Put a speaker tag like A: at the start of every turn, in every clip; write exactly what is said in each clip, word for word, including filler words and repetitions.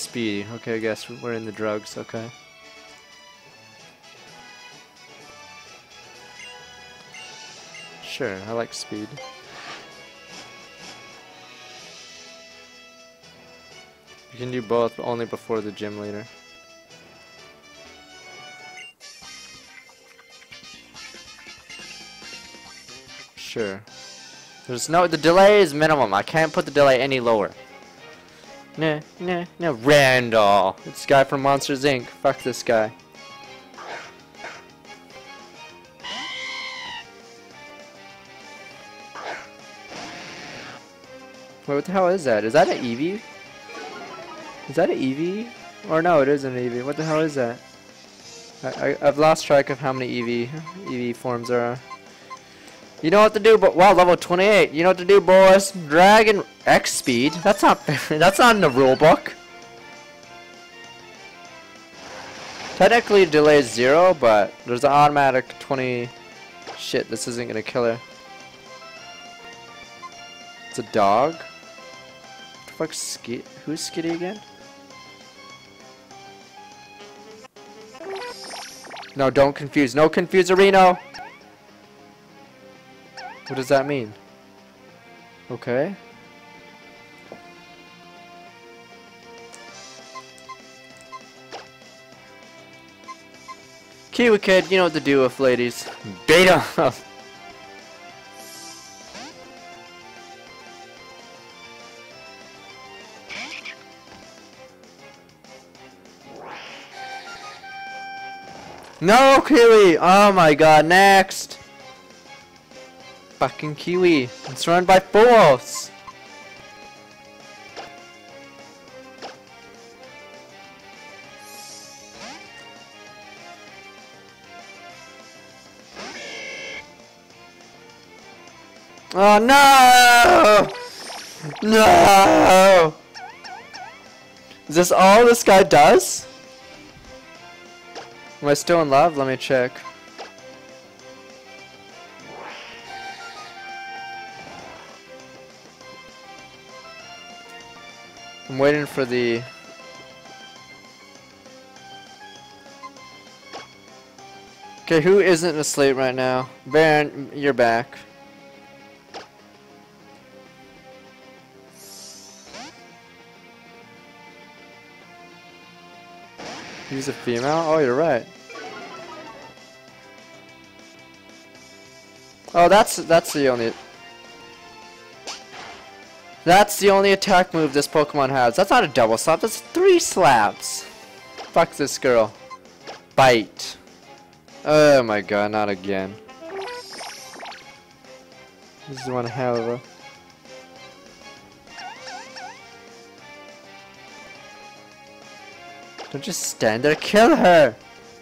A: speed. Okay, I guess we're in the drugs. Okay. Sure, I like speed. You can do both, but only before the gym leader. Sure. There's no, the delay is minimum. I can't put the delay any lower. Nah, nah, nah. Randall. It's the guy from Monsters Incorporated. Fuck this guy. Wait, what the hell is that? Is that an Eevee? Is that an Eevee? Or no, it isn't an Eevee. What the hell is that? I, I, I've lost track of how many Eevee, Eevee forms there are. You know what to do, but wow, level twenty-eight. You know what to do, boys. Dragon X speed. That's not that's not in the rule book. Technically, delay is zero, but there's an automatic twenty. Shit, this isn't gonna kill her. It's a dog. What the fuck, Skid? Who's Skitty again? No, don't confuse. No confuse, Reno. What does that mean? Okay. Kiwi Kid, you know what to do with ladies. Beta! No, Kiwi! Oh my god, next! Fucking Kiwi. I'm surrounded by fools. Oh no! No! Is this all this guy does? Am I still in love? Let me check. I'm waiting for the... Okay, who isn't asleep right now? Baron, you're back. He's a female? Oh, you're right. Oh, that's that's the only... That's the only attack move this Pokemon has. That's not a double slap, that's three slaps. Fuck this girl. Bite. Oh my god, not again. This is one hell of a... Don't just stand there, kill her!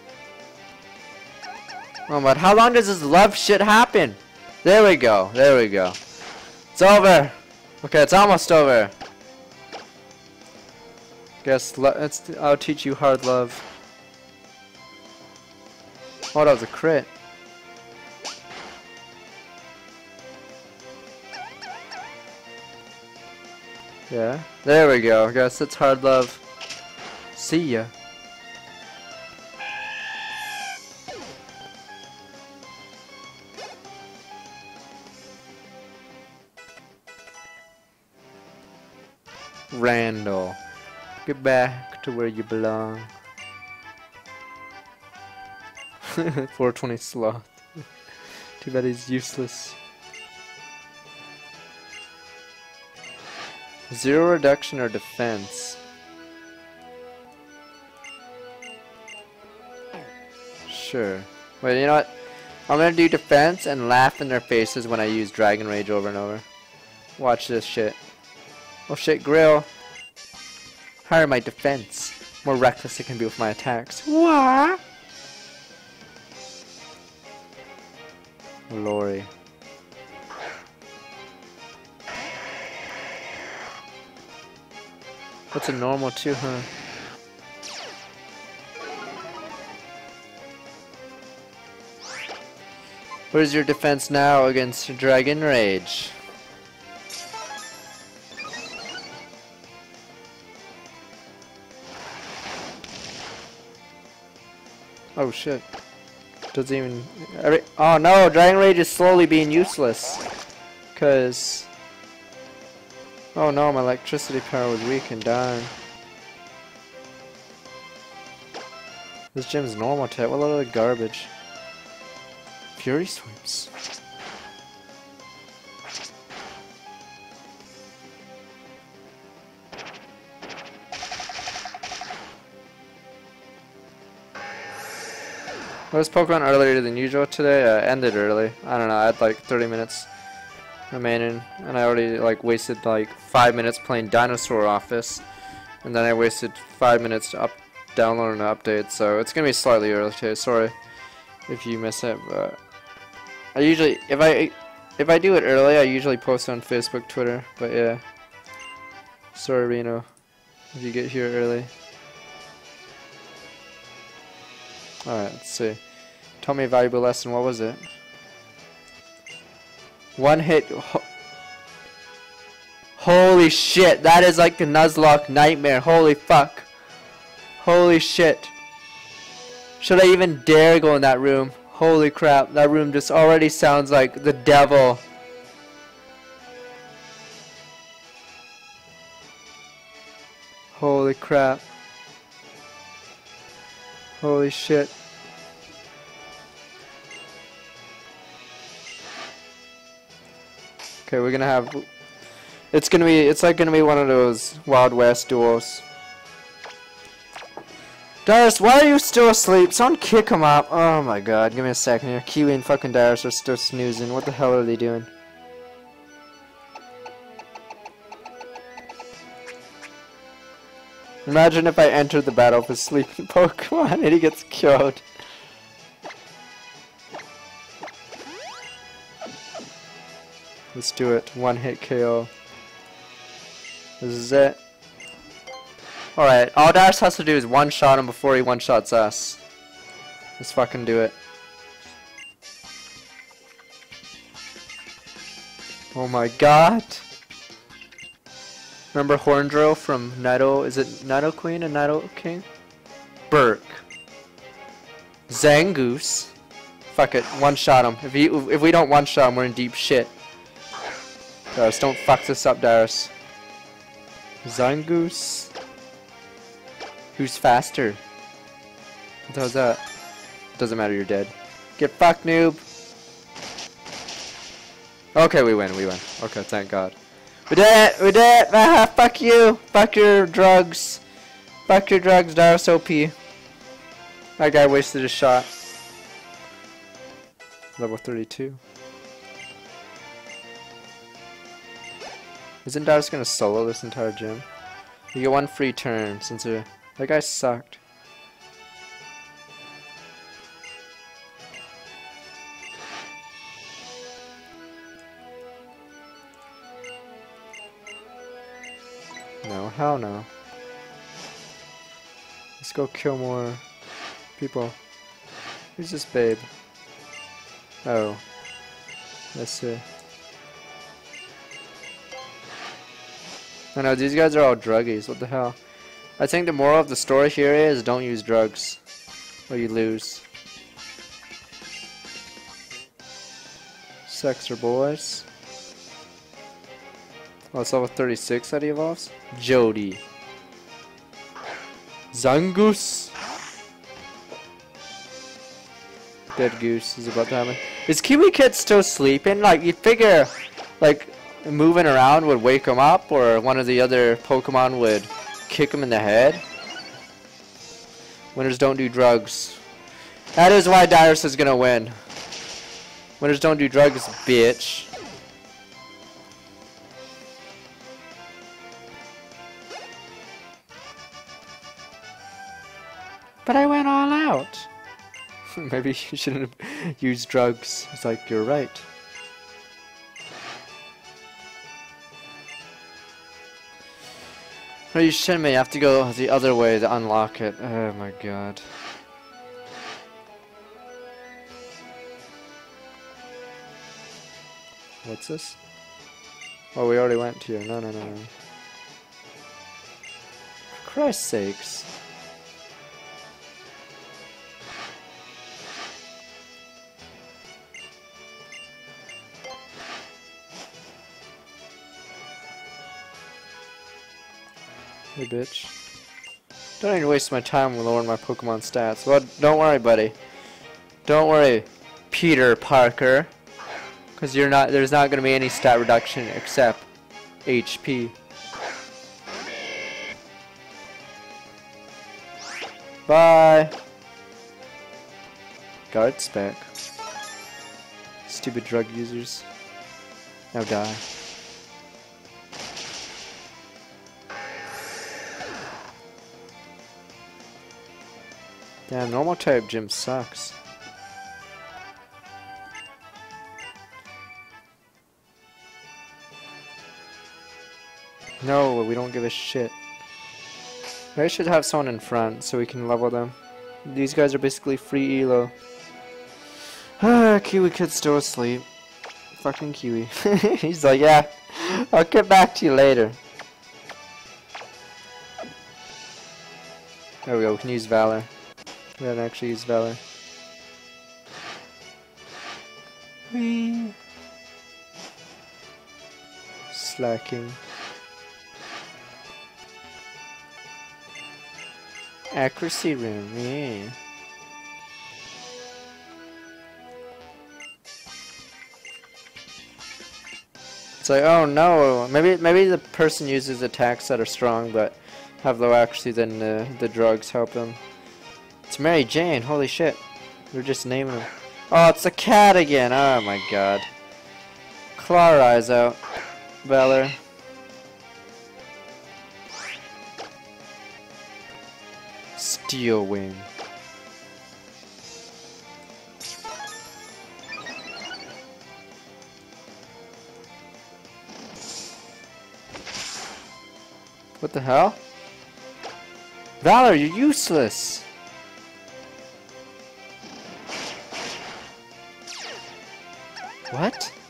A: Oh my, how long does this love shit happen? There we go, there we go. It's over! Okay, it's almost over. Guess let's. I'll teach you hard love. Oh, that was a crit. Yeah, there we go. I guess it's hard love. See ya. Randall, get back to where you belong. four twenty sloth. Too bad he's useless. Zero reduction or defense. Sure. Wait, you know what? I'm gonna do defense and laugh in their faces when I use Dragon Rage over and over. Watch this shit. Oh shit, Grill. Higher my defense. More reckless it can be with my attacks. What? Lori. What's a normal too, huh? Where's your defense now against Dragon Rage? Oh shit. Doesn't even... Every, oh no! Dragon Rage is slowly being useless. Cause... Oh no, my electricity power was weak and dying. This gym's normal type. What a load of garbage. Fury sweeps. I was Pokemon earlier than usual today. I uh, ended early. I don't know. I had like thirty minutes remaining, and I already like wasted like five minutes playing Dinosaur Office, and then I wasted five minutes to up download an update. So it's gonna be slightly early today. Sorry if you miss it, but I usually if I if I do it early, I usually post on Facebook, Twitter. But yeah, sorry, Reno, if you get here early. Alright, let's see. Tell me a valuable lesson. What was it? One hit. Ho Holy shit. That is like the Nuzlocke nightmare. Holy fuck. Holy shit. Should I even dare go in that room? Holy crap. That room just already sounds like the devil. Holy crap. Holy shit. Okay, we're gonna have... It's gonna be... It's like gonna be one of those Wild West duels. Darius, why are you still asleep? Someone kick him up. Oh my god, give me a second here. Kiwi and fucking Darius are still snoozing. What the hell are they doing? Imagine if I entered the battle with sleeping Pokemon and he gets killed. Let's do it. One hit K O. This is it. Alright, all Darius has to do is one shot him before he one shots us. Let's fucking do it. Oh my god. Remember Horndrill from Nido? Is it Nido Queen and Nido King? Burke. Zangoose. Fuck it, one shot him. If he, if we don't one shot him, we're in deep shit. Darius, don't fuck this up, Darius. Zangoose. Who's faster? What the hell's that? Doesn't matter, you're dead. Get fucked, noob. Okay, we win, we win. Okay, thank God. We did it! We did it! Ah, fuck you! Fuck your drugs! Fuck your drugs, Darius O P. That guy wasted a shot. Level thirty-two. Isn't Darius gonna solo this entire gym? You get one free turn since uh, that guy sucked. No, hell no. Let's go kill more people. Who's this babe? Oh. Let's see. I know, these guys are all druggies. What the hell? I think the moral of the story here is don't use drugs, or you lose. Sex or boys. Oh, it's level thirty-six that he evolves? Jody. Zangoose. Dead Goose is about to happen. Is Kiwi Kid still sleeping? Like, you'd figure, like, moving around would wake him up, or one of the other Pokemon would kick him in the head. Winners don't do drugs. That is why Darius is gonna win. Winners don't do drugs, bitch. But I went all out. Maybe you shouldn't have used drugs. It's like, you're right. No, you shouldn't. You have to go the other way to unlock it. Oh my god. What's this? Oh, we already went here. No, no, no, no. For Christ's sakes. Hey, bitch. Don't need to waste my time with lowering my Pokemon stats. Well, don't worry, buddy. Don't worry, Peter Parker. Because you're not. There's not going to be any stat reduction except H P. Bye. Guard spec. Stupid drug users. Now die. Damn, normal type gym sucks. No, we don't give a shit. I should have someone in front so we can level them. These guys are basically free elo. Ah, Kiwi Kid's still asleep. Fucking Kiwi. He's like, yeah, I'll get back to you later. There we go, we can use Valor. We haven't actually used Valor. Whee! Slacking. Accuracy room, yeah. It's like, oh no, maybe maybe the person uses attacks that are strong but have low accuracy, then the, the drugs help them. It's Mary Jane, holy shit. We're just naming them. Oh, it's a cat again, oh my god. Claw her eyes out, Valor. Steel Wing. What the hell? Valor, you're useless! What?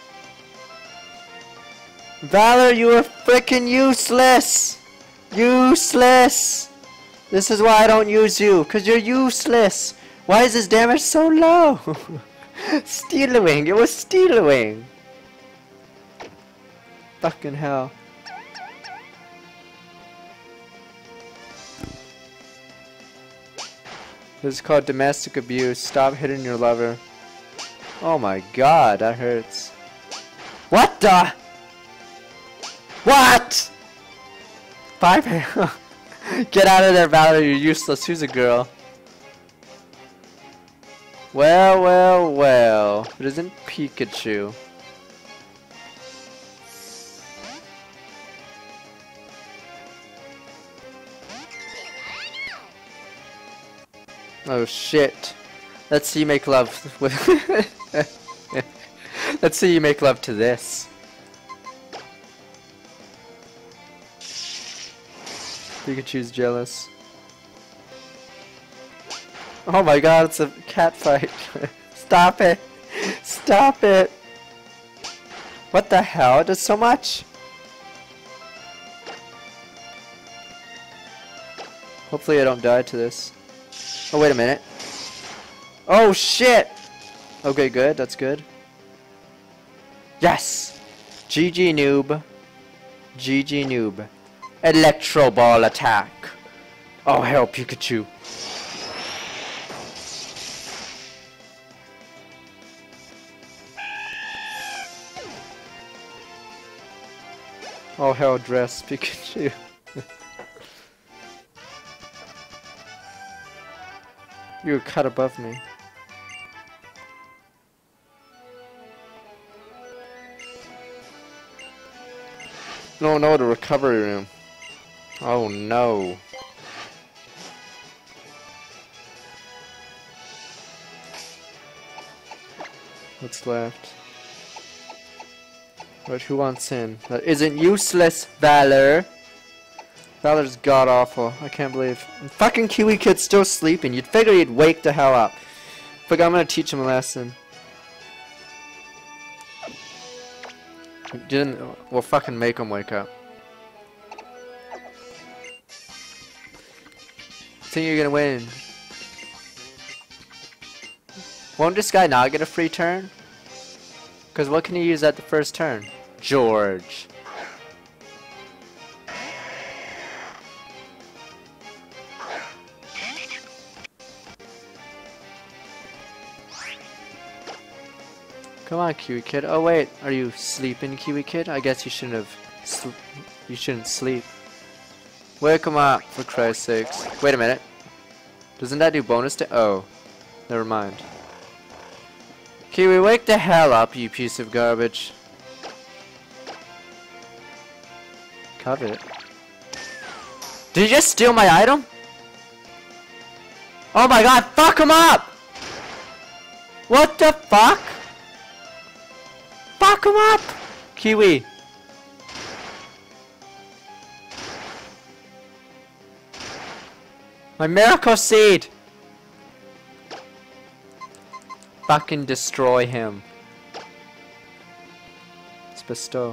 A: Valor, you are freaking useless! Useless! This is why I don't use you, cause you're useless. Why is his damage so low? Steelwing, it was Steelwing. Fucking hell. This is called domestic abuse. Stop hitting your lover. Oh my god, that hurts. What the? What? Five. Get out of there, Valor, you're useless. Who's a girl? Well, well, well. It isn't Pikachu. Oh shit. Let's see you make love with Let's see you make love to this. Pikachu's jealous. Oh my god, it's a cat fight. Stop it. Stop it. What the hell? It does so much. Hopefully I don't die to this. Oh, wait a minute. Oh shit! Okay, good. That's good. Yes! G G noob. G G noob. Electro Ball attack. Oh hell, Pikachu. Oh hell, dress Pikachu. You were cut above me. No, no, the recovery room. Oh no. What's left? But who wants in? That isn't useless, Valor. Valor's god awful. I can't believe. And fucking Kiwi Kid's still sleeping. You'd figure he'd wake the hell up. But I'm gonna teach him a lesson. Didn't. We'll fucking make him wake up. Think you're gonna win? Won't this guy not get a free turn? Cause what can he use at the first turn? George. Come on, Kiwi Kid. Oh wait, are you sleeping, Kiwi Kid? I guess you shouldn't have. Sl you shouldn't sleep. Wake him up, for Christ's sakes. Wait a minute. Doesn't that do bonus to? Oh, never mind. Kiwi, wake the hell up, you piece of garbage. Covet. Did you just steal my item? Oh my god, fuck him up! What the fuck? Fuck him up! Kiwi. My miracle seed! Fucking destroy him. Let's bestow.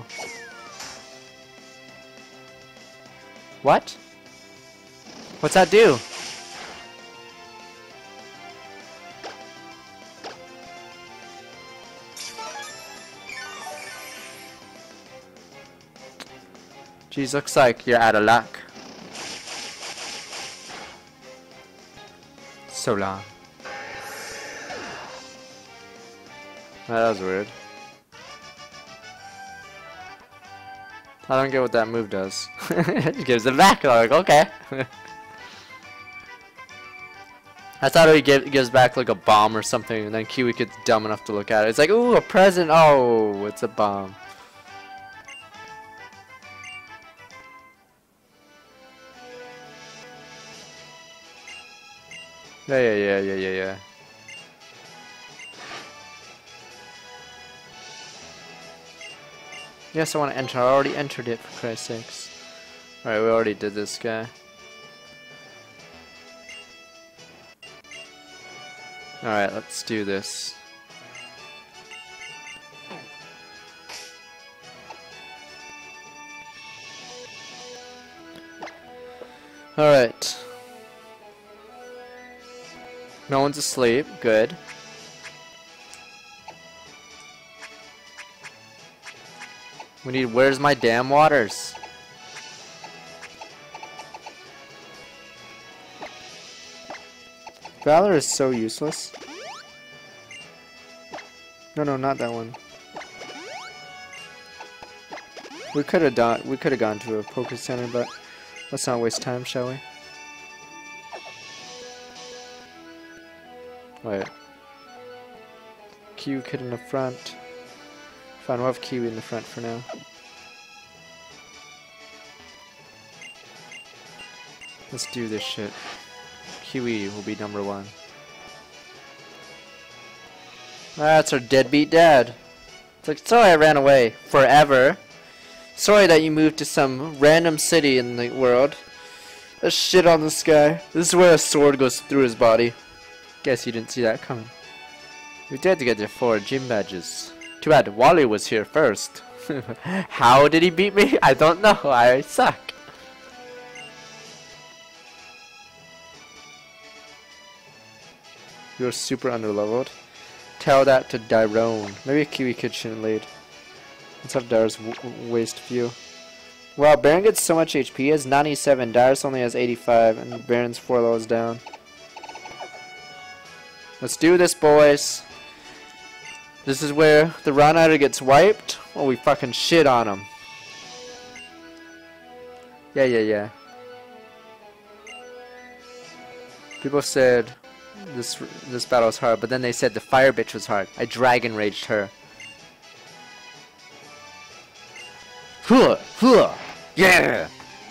A: What? What's that do? Jeez, looks like you're out of luck. So long. That was weird. I don't get what that move does. It gives it back. Like, okay. I thought it give, gives back like a bomb or something, and then Kiwi gets dumb enough to look at it. It's like, ooh, a present. Oh, it's a bomb. Yeah, yeah, yeah, yeah, yeah, yeah. Yes, I want to enter. I already entered it, for Christ's sakes. Alright, we already did this guy. Alright, let's do this. Alright. No one's asleep. Good. We need, where's my damn waters? Valor is so useless. No, no, not that one. We could have done. We could have gone to a Poké Center, but let's not waste time, shall we? Wait. Kiwi Kid in the front. Fine, we'll have Kiwi in the front for now. Let's do this shit. Kiwi will be number one. That's our deadbeat dad. It's like, sorry I ran away forever. Sorry that you moved to some random city in the world. There's shit on this guy. This is where a sword goes through his body. Guess you didn't see that coming. We did to get the four gym badges. Too bad Wally was here first. How did he beat me? I don't know. I suck. You're super underleveled. Tell that to Dyrone. Maybe a Kiwi Kid shouldn't lead. Let's have Dyr's w waste view. Wow, Baron gets so much H P. He has ninety-seven. Dyrus only has eighty-five, and Baron's four levels down. Let's do this, boys. This is where the Run Rider gets wiped. Oh, we fucking shit on him. Yeah, yeah, yeah. People said this this battle was hard, but then they said the fire bitch was hard. I dragon raged her. Huh, huh, yeah.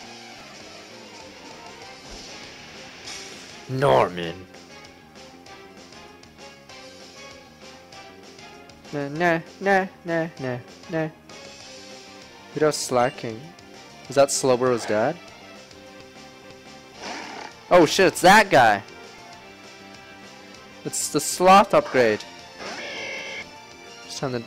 A: Norman. Nah, nah, nah, nah, nah, nah. Vito's slacking. Is that Slowbro's dad? Oh shit, it's that guy. It's the sloth upgrade. It's time to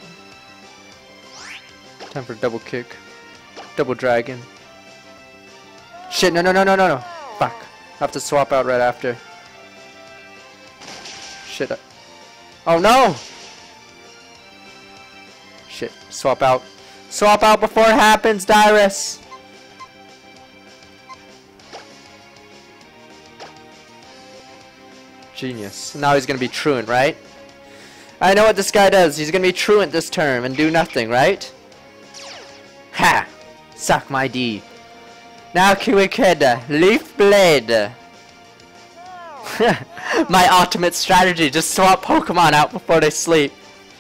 A: time for double kick. Double dragon. Shit, no no no no no no. Fuck. I have to swap out right after. Shit. Oh no! Shit. Swap out. Swap out before it happens, Dyrus! Genius. Now he's gonna be truant, right? I know what this guy does. He's gonna be truant this term and do nothing, right? Ha! Suck my D. Now Kiwi Kid, Leaf Blade. My ultimate strategy, just swap Pokemon out before they sleep.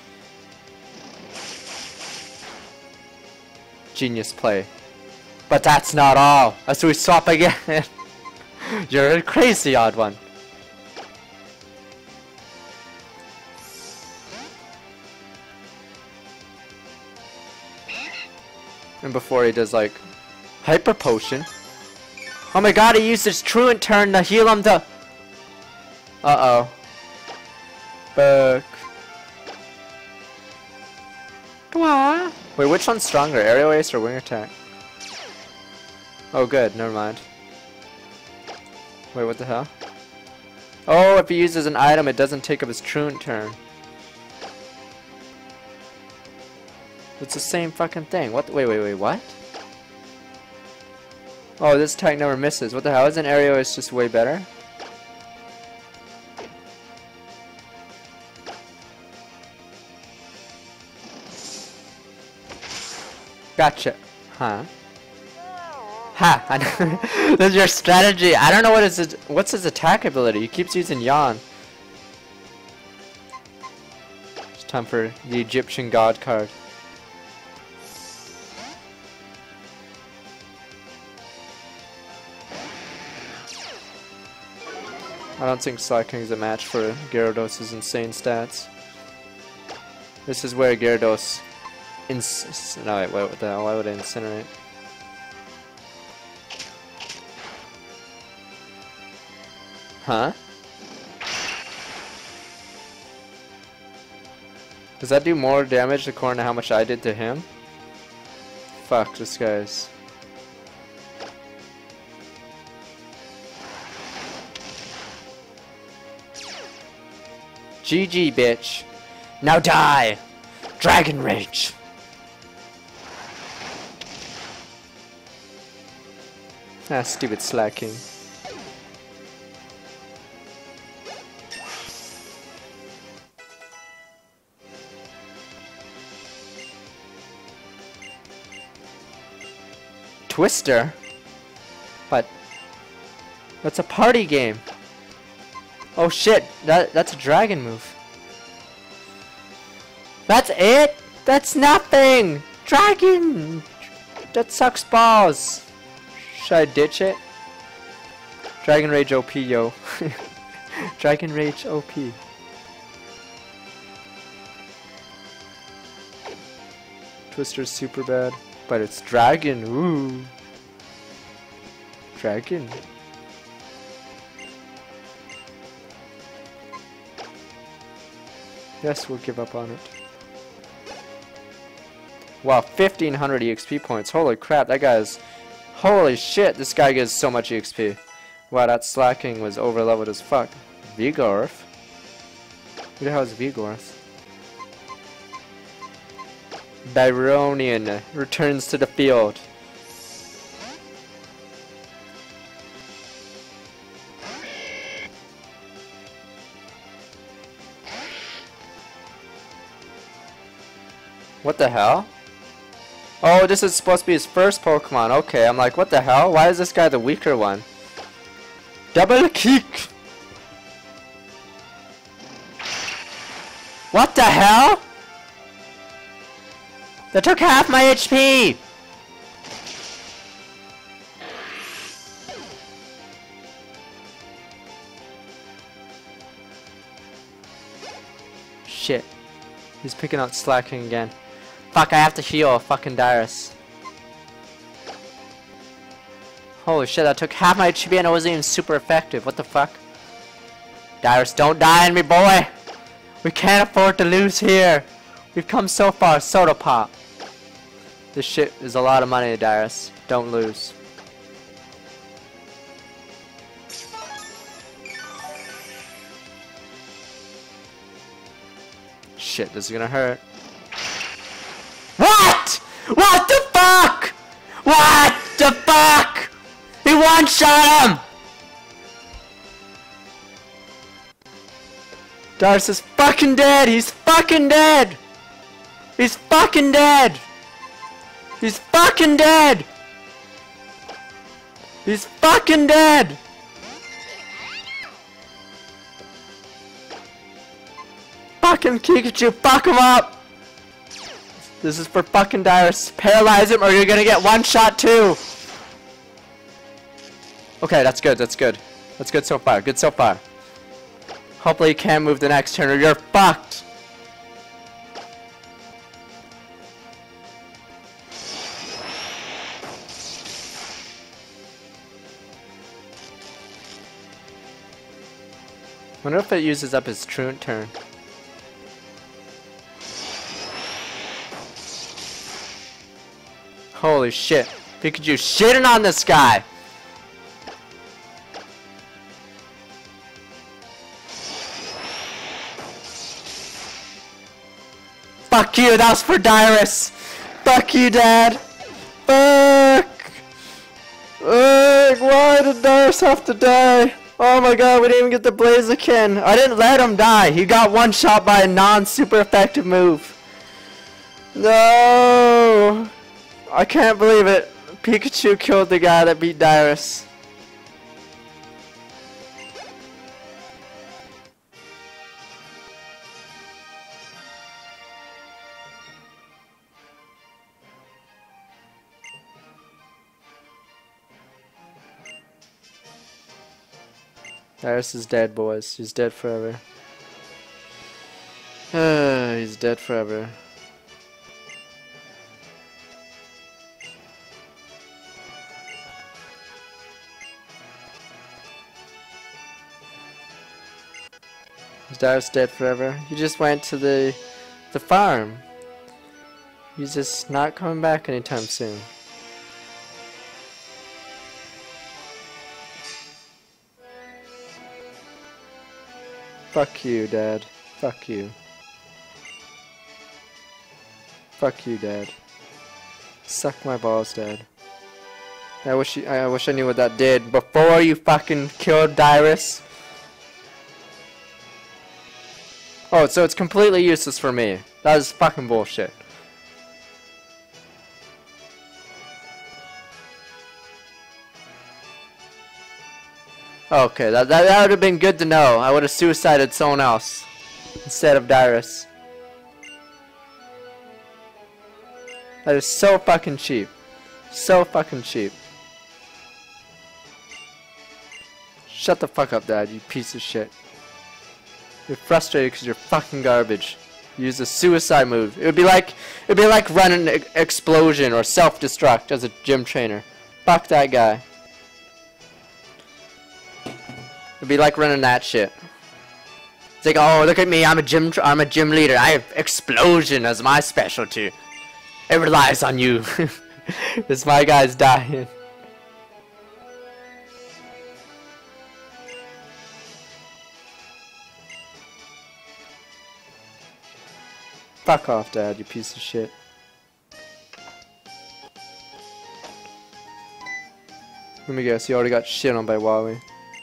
A: Genius play. But that's not all. As we swap again. You're a crazy odd one. And before he does like Hyper Potion. Oh my god, he used his Truant turn to heal him to... Uh-oh. Buck. Wah. Wait, which one's stronger? Aerial Ace or Wing Attack? Oh good, never mind. Wait, what the hell? Oh, if he uses an item, it doesn't take up his Truant turn. It's the same fucking thing. What? Wait, wait, wait, what? Oh, this attack never misses. What the hell? Isn't Aerial Ace just way better? Gotcha. Huh? Ha! That's your strategy. I don't know what is his, what's his attack ability. He keeps using Yawn. It's time for the Egyptian God card. I don't think Slaking is a match for Gyarados' insane stats. This is where Gyarados... Ins no, wait, what the hell? Why would I incinerate? Huh? Does that do more damage according to how much I did to him? Fuck, this guy's... G G, bitch. Now die! Dragon Rage! Ah, stupid Slacking. Twister? What? That's a party game. Oh shit, that that's a dragon move. That's it? That's nothing! Dragon! That sucks balls. Should I ditch it? Dragon Rage O P, yo. Dragon Rage O P. Twister's super bad, but it's Dragon, ooh. Dragon. Yes, we'll give up on it. Wow, fifteen hundred E X P points. Holy crap, that guy's... Holy shit, this guy gives so much E X P. Wow, that Slacking was over leveled as fuck. Vigorth? Who the hell is Vigorth? Byronian returns to the field. What the hell? Oh, this is supposed to be his first Pokemon. Okay, I'm like, what the hell? Why is this guy the weaker one? Double kick! What the hell? That took half my H P! Shit. He's picking out Slacking again. Fuck, I have to heal fucking Dyrus. Holy shit, that took half my H P and it wasn't even super effective. What the fuck? Dyrus, don't die on me, boy! We can't afford to lose here. We've come so far, Soda Pop. This shit is a lot of money, Dyrus. Don't lose. Shit, this is gonna hurt. What? What the fuck? What the fuck? He one-shot him! Darius is fucking dead! He's fucking dead! He's fucking dead! He's fucking dead! He's fucking dead! Fucking Pikachu, fuck him up! This is for fucking Darius. Paralyze him or you're gonna get one shot too! Okay, that's good, that's good. That's good so far, good so far. Hopefully you can move the next turn or you're fucked! Wonder if it uses up his truant turn. Holy shit. Pikachu shitting on this guy! Fuck you, that was for Darius! Fuck you, Dad! Fuck! Ugh, why did Darius have to die? Oh my god, we didn't even get the Blaziken! I didn't let him die! He got one shot by a non-super effective move! No! I can't believe it! Pikachu killed the guy that beat Darius. Darius is dead, boys. He's dead forever. Uh, he's dead forever. Is Darius dead forever? He just went to the the farm. He's just not coming back anytime soon. Fuck you, Dad. Fuck you. Fuck you, Dad. Suck my balls, Dad. I wish you, I wish I knew what that did before you fucking killed Darius. Oh, so it's completely useless for me. That is fucking bullshit. Okay, that, that, that would have been good to know. I would have suicided someone else instead of Darius. That is so fucking cheap. So fucking cheap. Shut the fuck up, Dad, you piece of shit. You're frustrated because you're fucking garbage. You use a suicide move. It would be like it would be like running an explosion or self-destruct as a gym trainer. Fuck that guy. It'd be like running that shit. It's like, oh, look at me, I'm a gym, tr I'm a gym leader. I have explosion as my specialty. It relies on you. This my guy's dying. Fuck off, Dad, you piece of shit. Let me guess, you already got shit on by Wally.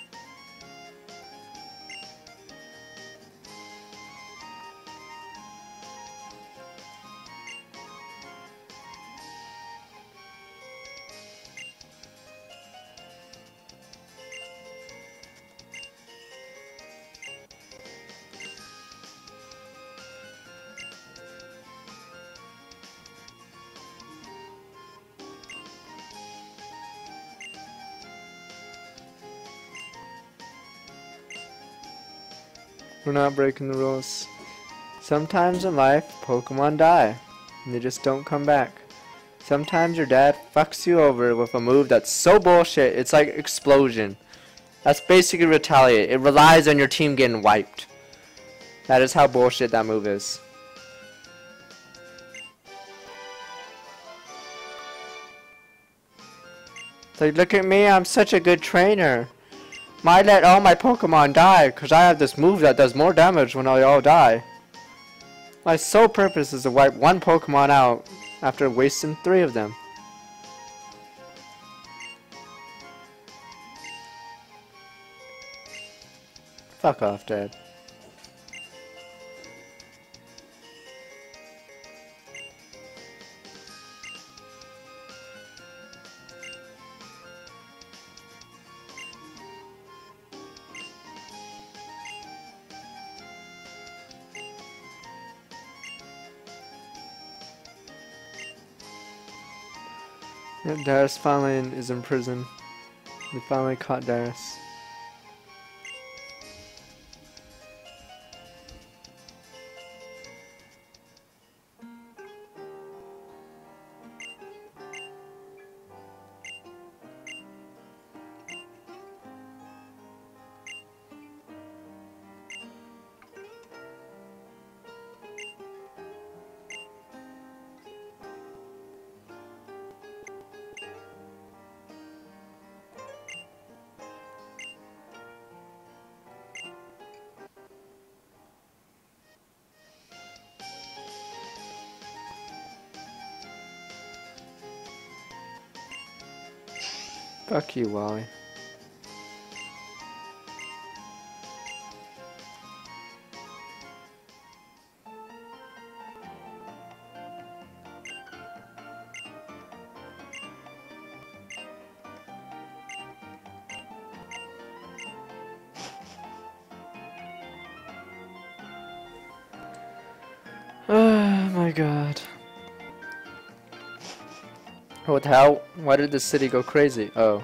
A: We're not breaking the rules. Sometimes in life, Pokemon die, and they just don't come back. Sometimes your dad fucks you over with a move that's so bullshit, it's like explosion. That's basically retaliate. It relies on your team getting wiped. That is how bullshit that move is. It's like, look at me, I'm such a good trainer. I let all my Pokemon die because I have this move that does more damage when they all die. My sole purpose is to wipe one Pokemon out after wasting three of them. Fuck off, Dad. Yep, Darius finally in, is in prison. They finally caught Darius. Fuck you, Wally. Oh my god. What, how? Why did the city go crazy? Oh.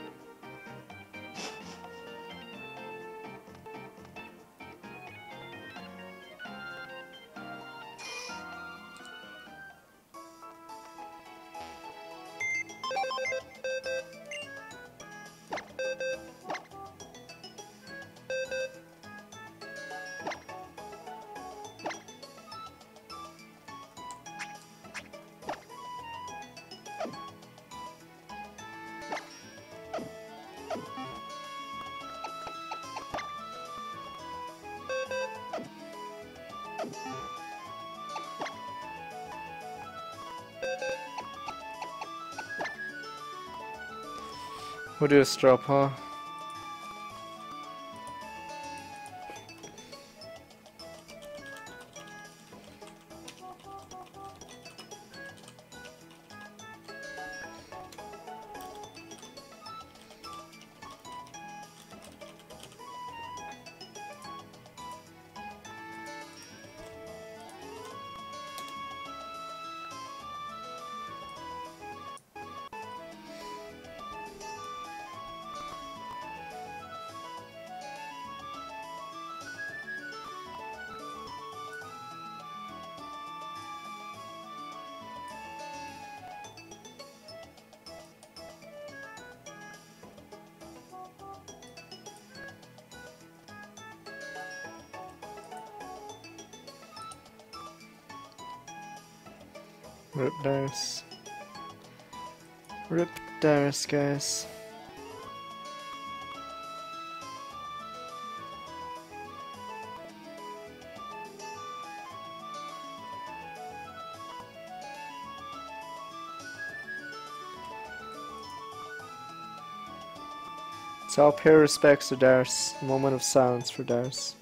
A: We'll do a straw poll. Rip Darius. Rip Darius, guys. So I'll pay respects to Darius. Moment of silence for Darius.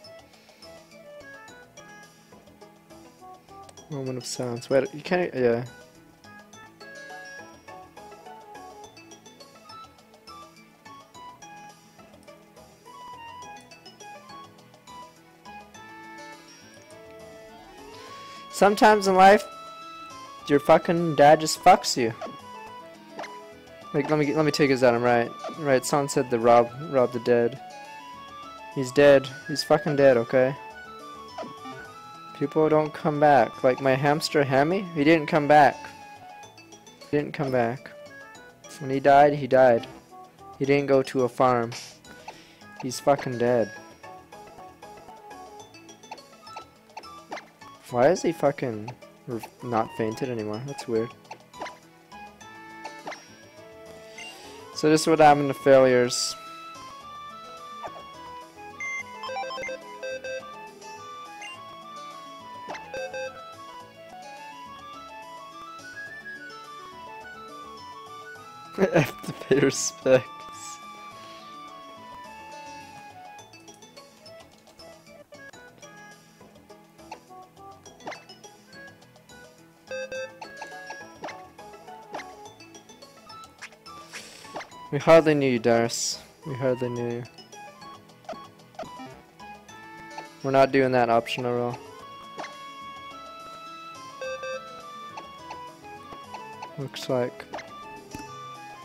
A: Moment of silence. Wait, you can't. Yeah. Sometimes in life, your fucking dad just fucks you. Like, let me let me take his out. I'm right. Right. Someone said the Rob Rob the dead. He's dead. He's fucking dead. Okay. People don't come back. Like my hamster Hammy, he didn't come back. He didn't come back. When he died, he died. He didn't go to a farm. He's fucking dead. Why is he fucking not fainted anymore? That's weird. So this is what happened to failures. I have to pay respects. We hardly knew you, Darius. We hardly knew you. We're not doing that optional roll. Looks like.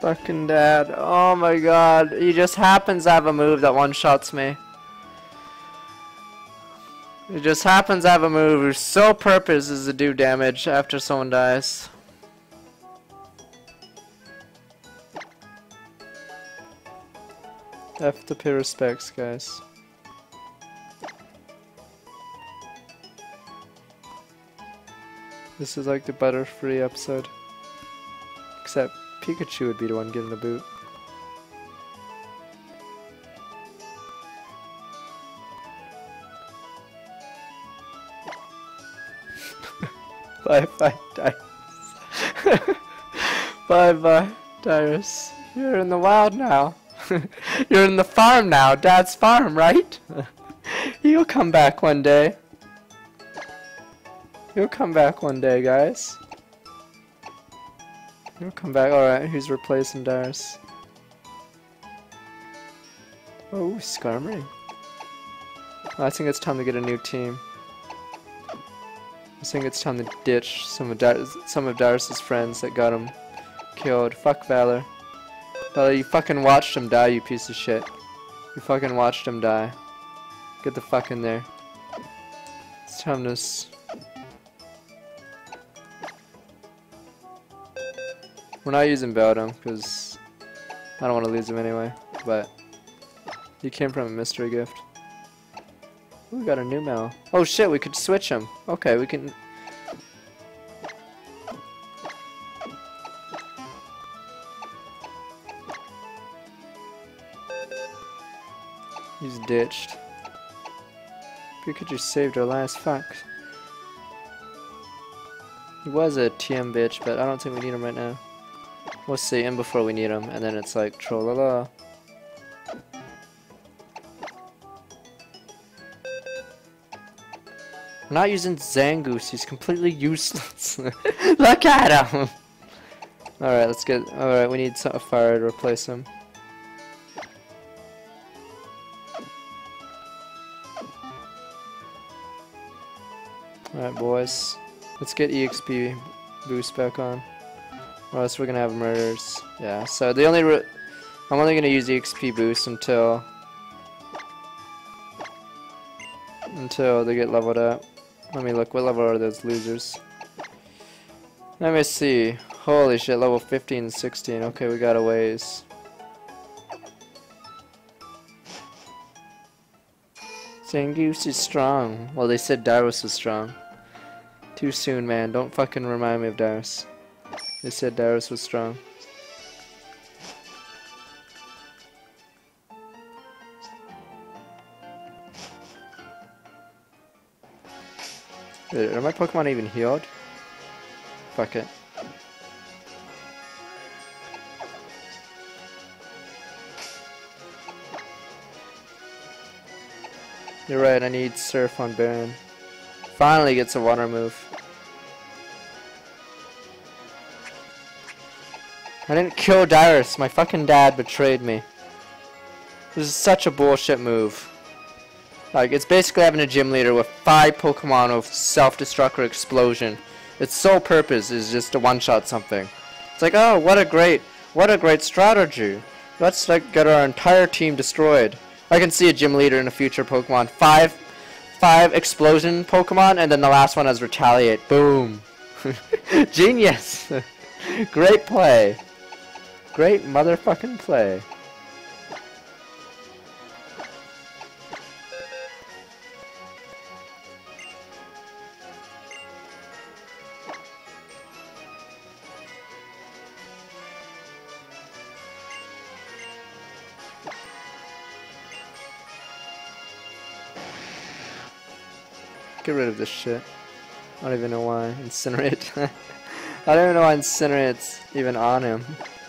A: Fucking dad. Oh my god. He just happens to have a move that one-shots me. It just happens to have a move whose sole purpose is to do damage after someone dies. I have to pay respects, guys. This is like the Butterfree episode. Except Pikachu would be the one getting the boot. Bye bye, Dyrus. Bye bye, Dyrus. You're in the wild now. You're in the farm now, Dad's farm, right? You'll come back one day. You'll come back one day, guys. You'll come back. Alright, who's replacing Dyrus? Oh, Skarmory. I think it's time to get a new team. I think it's time to ditch some of Dyrus, some of Dyrus's friends that got him killed. Fuck Valor. Valor, you fucking watched him die, you piece of shit. You fucking watched him die. Get the fuck in there. It's time to... S We're not using Beldum, because I don't want to lose him anyway, but he came from a mystery gift. Ooh, we got a new Mel. Oh shit, we could switch him. Okay, we can... He's ditched. Pikachu saved our last fuck. He was a T M bitch, but I don't think we need him right now. We'll see him before we need him, and then it's like trollala. We're not using Zangoose, he's completely useless. Look at him! Alright, let's get. Alright, we need a fire to replace him. Alright, boys. Let's get E X P boost back on. Or else we're gonna have murders. Yeah, so the only. Re I'm only gonna use E X P boost until. Until they get leveled up. Let me look, what level are those losers? Let me see. Holy shit, level fifteen and sixteen. Okay, we got a ways. Zangoose is strong. Well, they said Dyrus was strong. Too soon, man. Don't fucking remind me of Dyrus. They said Dyrus was strong. Wait, are my Pokemon even healed? Fuck it. You're right, I need Surf on Baron. Finally gets a water move. I didn't kill Dyrus, my fucking dad betrayed me. This is such a bullshit move. Like, it's basically having a gym leader with five Pokemon with self-destruct or explosion. Its sole purpose is just to one-shot something. It's like, oh, what a great, what a great strategy. Let's like get our entire team destroyed. I can see a gym leader in a future Pokemon. Five, five explosion Pokemon, and then the last one has retaliate. Boom. Genius. Great play. Great motherfucking play. Get rid of this shit. I don't even know why. Incinerate. I don't even know why Incinerate's even on him.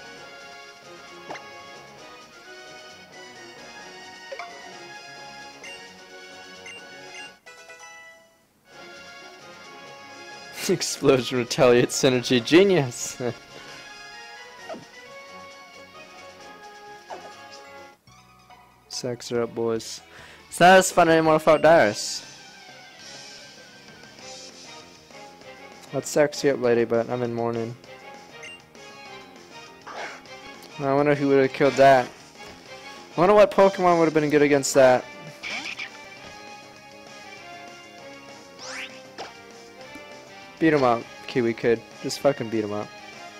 A: Explosion retaliate synergy. Genius! Sex are up, boys. It's not as fun anymore without Dyrus. Let's sexy up, lady, but I'm in mourning. I wonder who would have killed that. I wonder what Pokemon would have been good against that. Beat him up, Kiwi Kid. Just fucking beat him up.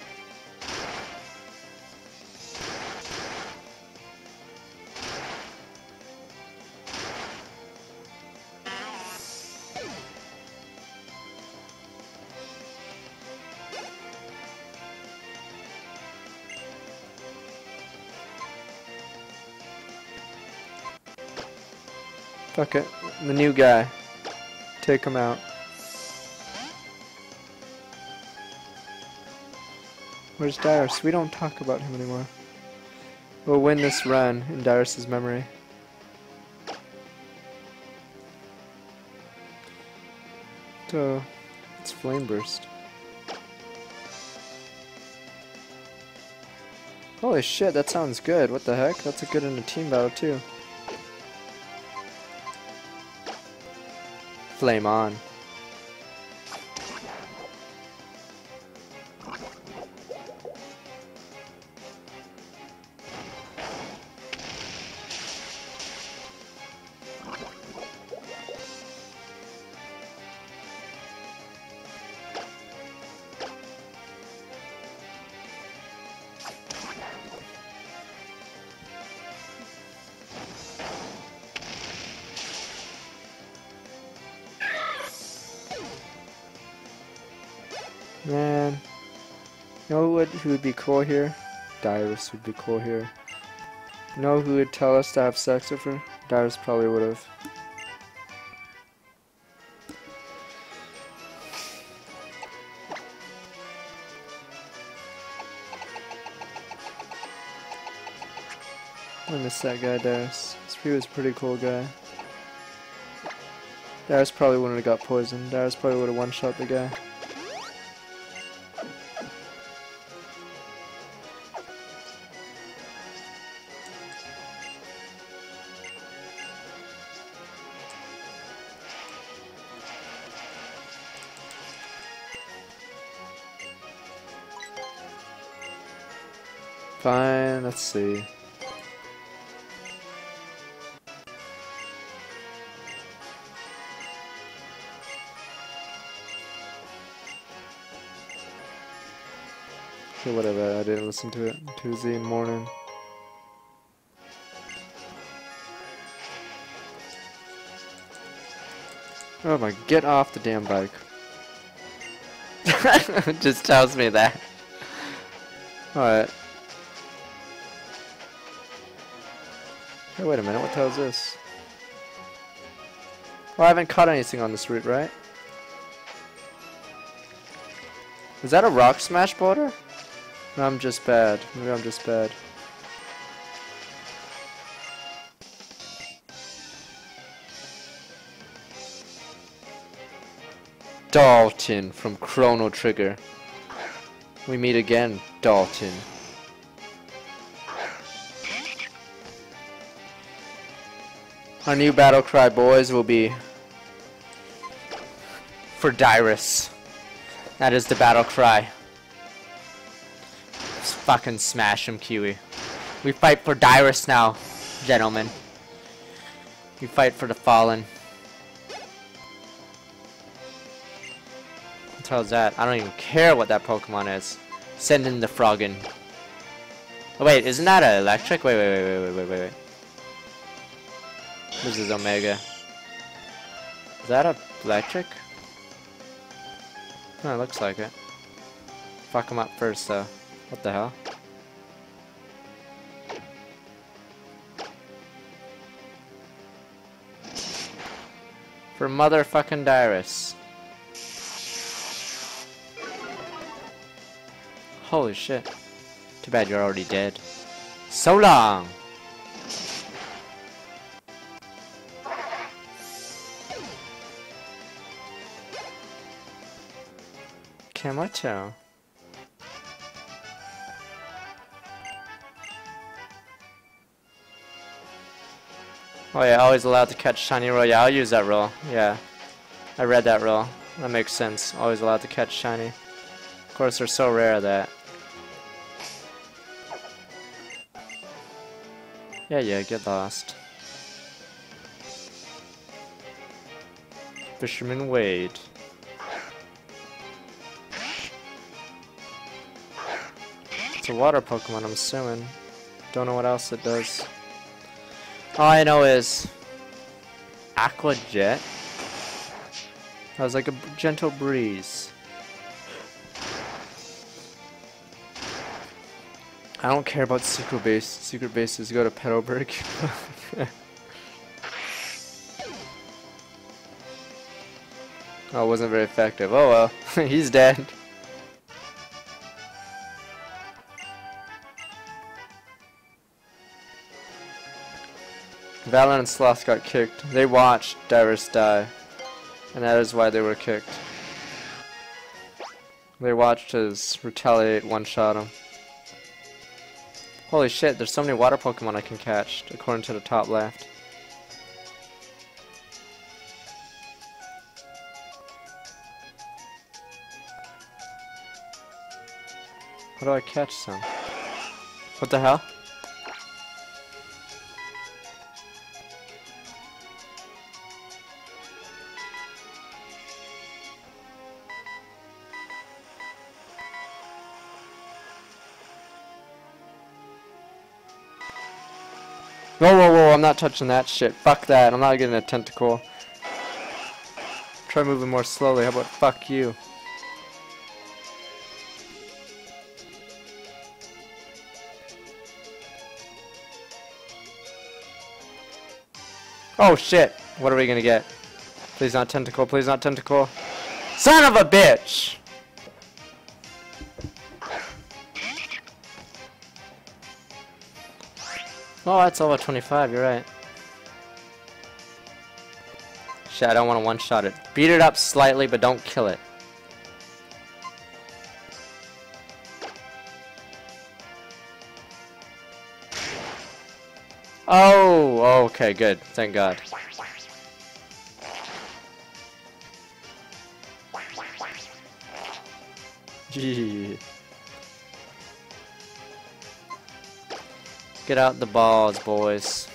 A: Fuck it. The new guy. Take him out. Where's Dyrus? We don't talk about him anymore. We'll win this run in Dyrus' memory. So, it's Flame Burst. Holy shit, that sounds good. What the heck? That's a good in a team battle too. Flame on. Man, you know who would, who would be cool here? Dyrus would be cool here. You know who would tell us to have sex with her? Dyrus probably would have. I miss that guy, Dyrus. He was a pretty cool guy. Dyrus probably wouldn't have got poisoned. Dyrus probably would have one-shot the guy. Fine, let's see. Okay, whatever, I didn't listen to it. Tuesday morning. Oh my, get off the damn bike. It just tells me that. Alright. Hey, wait a minute, what the hell is this? Well, I haven't caught anything on this route, right? Is that a rock smash boulder? No, I'm just bad. Maybe I'm just bad. Dalton from Chrono Trigger. We meet again, Dalton. Our new battle cry, boys, will be for Dyrus. That is the battle cry. Let's fucking smash him, Kiwi. We fight for Dyrus now, gentlemen. We fight for the fallen. What the hell is that? I don't even care what that Pokemon is. Send in the Froggin. Oh wait, isn't that an electric? Wait, wait, wait, wait, wait, wait, wait, wait. This is Omega. Is that a electric? No, it looks like it. Fuck him up first though. What the hell? For motherfucking Dyrus. Holy shit. Too bad you're already dead. So long! Kamoto. Oh yeah, always allowed to catch shiny roll. Yeah, I'll use that roll. Yeah, I read that roll. That makes sense. Always allowed to catch shiny. Of course, they're so rare that Yeah, yeah, get lost. Fisherman Wade. It's a water Pokemon, I'm assuming. Don't know what else it does. All I know is Aqua Jet. That was like a gentle breeze. I don't care about secret base. Secret bases go to Petalburg. Oh, it wasn't very effective. Oh well, he's dead. Valon and Sloth got kicked. They watched Dyrus die, and that is why they were kicked. They watched his retaliate one-shot him. Holy shit, there's so many water Pokemon I can catch, according to the top left. How do I catch some? What the hell? Whoa, whoa, whoa, I'm not touching that shit. Fuck that, I'm not getting a tentacle. Try moving more slowly, how about fuck you? Oh shit, what are we gonna get? Please not tentacle, please not tentacle. Son of a bitch! Oh, that's level twenty-five, you're right. Shit, I don't want to one-shot it. Beat it up slightly, but don't kill it. Oh, okay, good. Thank God. Gee. Get out the balls, boys.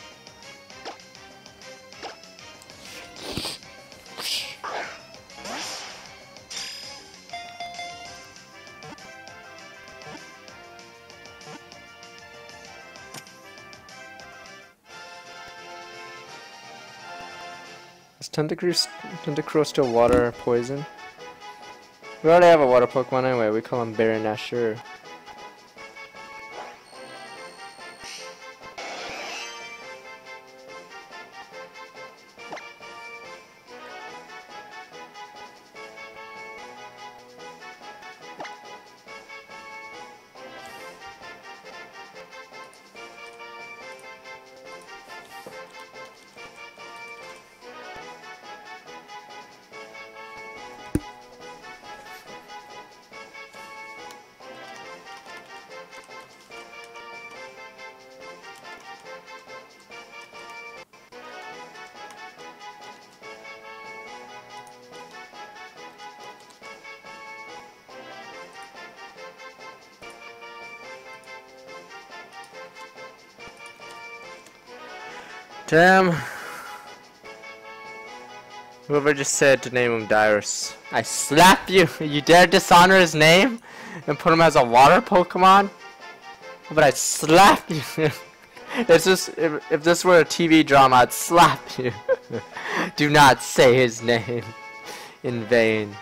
A: Is Tentacruel, Tentacruel still water poison? We already have a water Pokemon anyway, we call him Baron Nashor. Damn. Whoever just said to name him Dyrus. I slap you! You dare dishonor his name? And put him as a water Pokemon? But I slap you! It's just, if, if this were a T V drama, I'd slap you. Do not say his name in vain.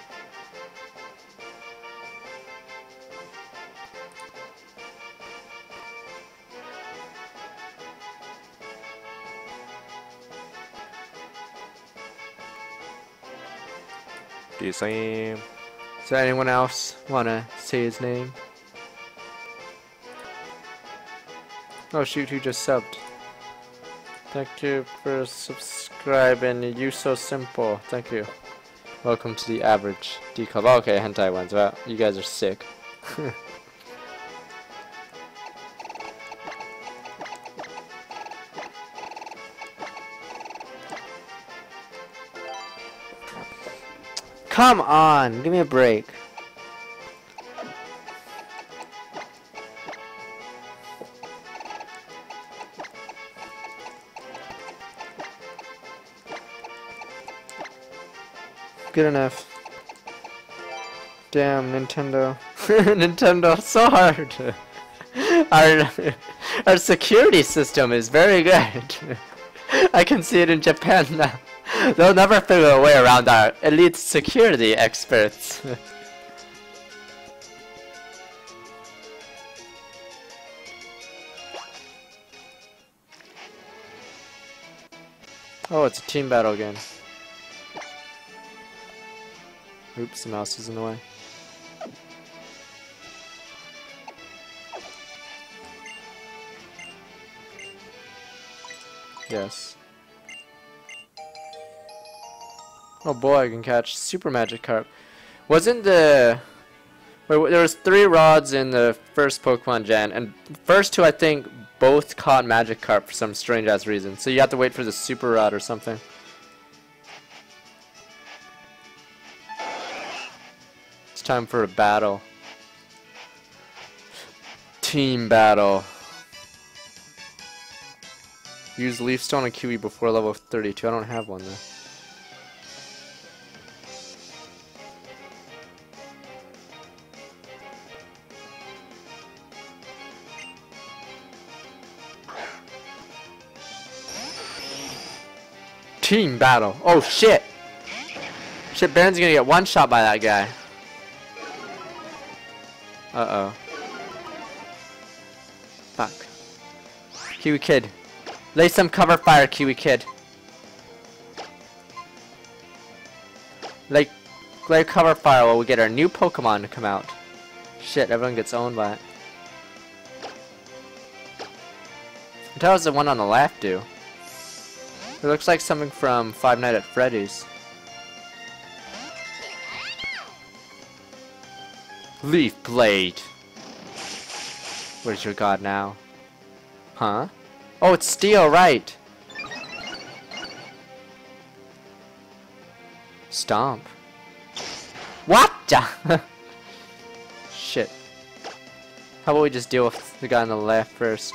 A: Do you see him? Does anyone else wanna say his name? Oh shoot, who just subbed? Thank you for subscribing, you so simple. Thank you. Welcome to the average D Club. Oh, okay, hentai ones. Wow, you guys are sick. Come on, give me a break. Good enough. Damn, Nintendo. Nintendo, so hard. Our, our security system is very good. I can see it in Japan now. They'll never figure a way around our elite security experts. Oh, it's a team battle again. Oops, the mouse is in the way. Yes. Oh boy, I can catch Super Magikarp. Wasn't the... Wait, there was three rods in the first Pokemon Gen, and first two I think both caught Magikarp for some strange ass reason. So you have to wait for the Super Rod or something. It's time for a battle. Team battle. Use Leaf Stone and Kiwi before level thirty-two. I don't have one though. Team battle. Oh shit! Shit, Baron's gonna get one shot by that guy. Uh oh. Fuck. Kiwi Kid. Lay some cover fire, Kiwi Kid. Lay, lay cover fire while we get our new Pokemon to come out. Shit, everyone gets owned by it. What does the one on the left do? It looks like something from Five Nights at Freddy's. Leaf Blade. Where's your god now? Huh? Oh, it's Steel, right. Stomp. What? Shit. How about we just deal with the guy on the left first?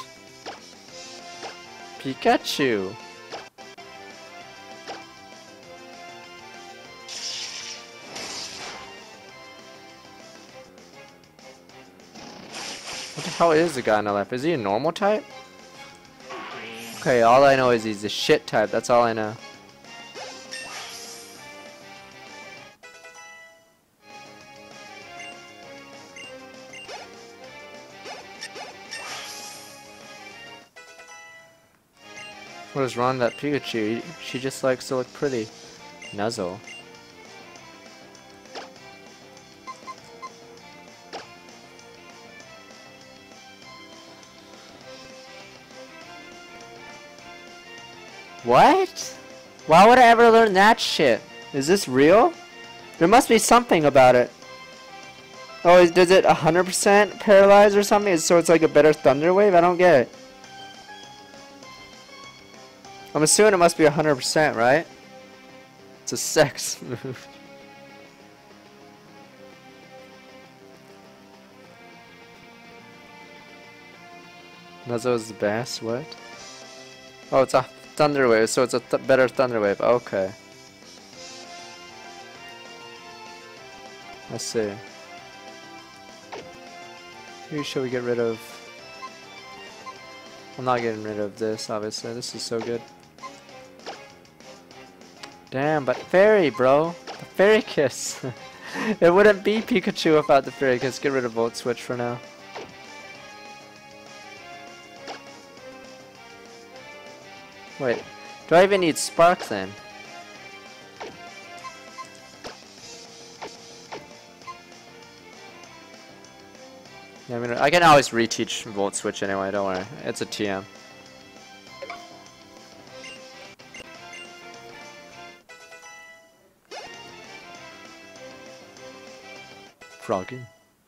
A: Pikachu. What the hell is the guy on the left? Is he a normal type? Okay, all I know is he's a shit type. That's all I know. What is wrong with that Pikachu? She just likes to look pretty. Nuzzle. What? Why would I ever learn that shit? Is this real? There must be something about it. Oh, is, does it one hundred percent paralyze or something? So it's like a better Thunder Wave? I don't get it. I'm assuming it must be one hundred percent, right? It's a sex move. Nuzzle is the best? What? Oh, it's a Thunder Wave, so it's a th better Thunder Wave. Okay. I see. Who should we get rid of? I'm not getting rid of this, obviously. This is so good. Damn, but Fairy, bro. The Fairy Kiss. It wouldn't be Pikachu without the Fairy Kiss. Get rid of Volt Switch for now. Wait, do I even need Spark then? Yeah, I mean, I can always reteach Volt Switch anyway, don't worry. It's a T M. Froggy.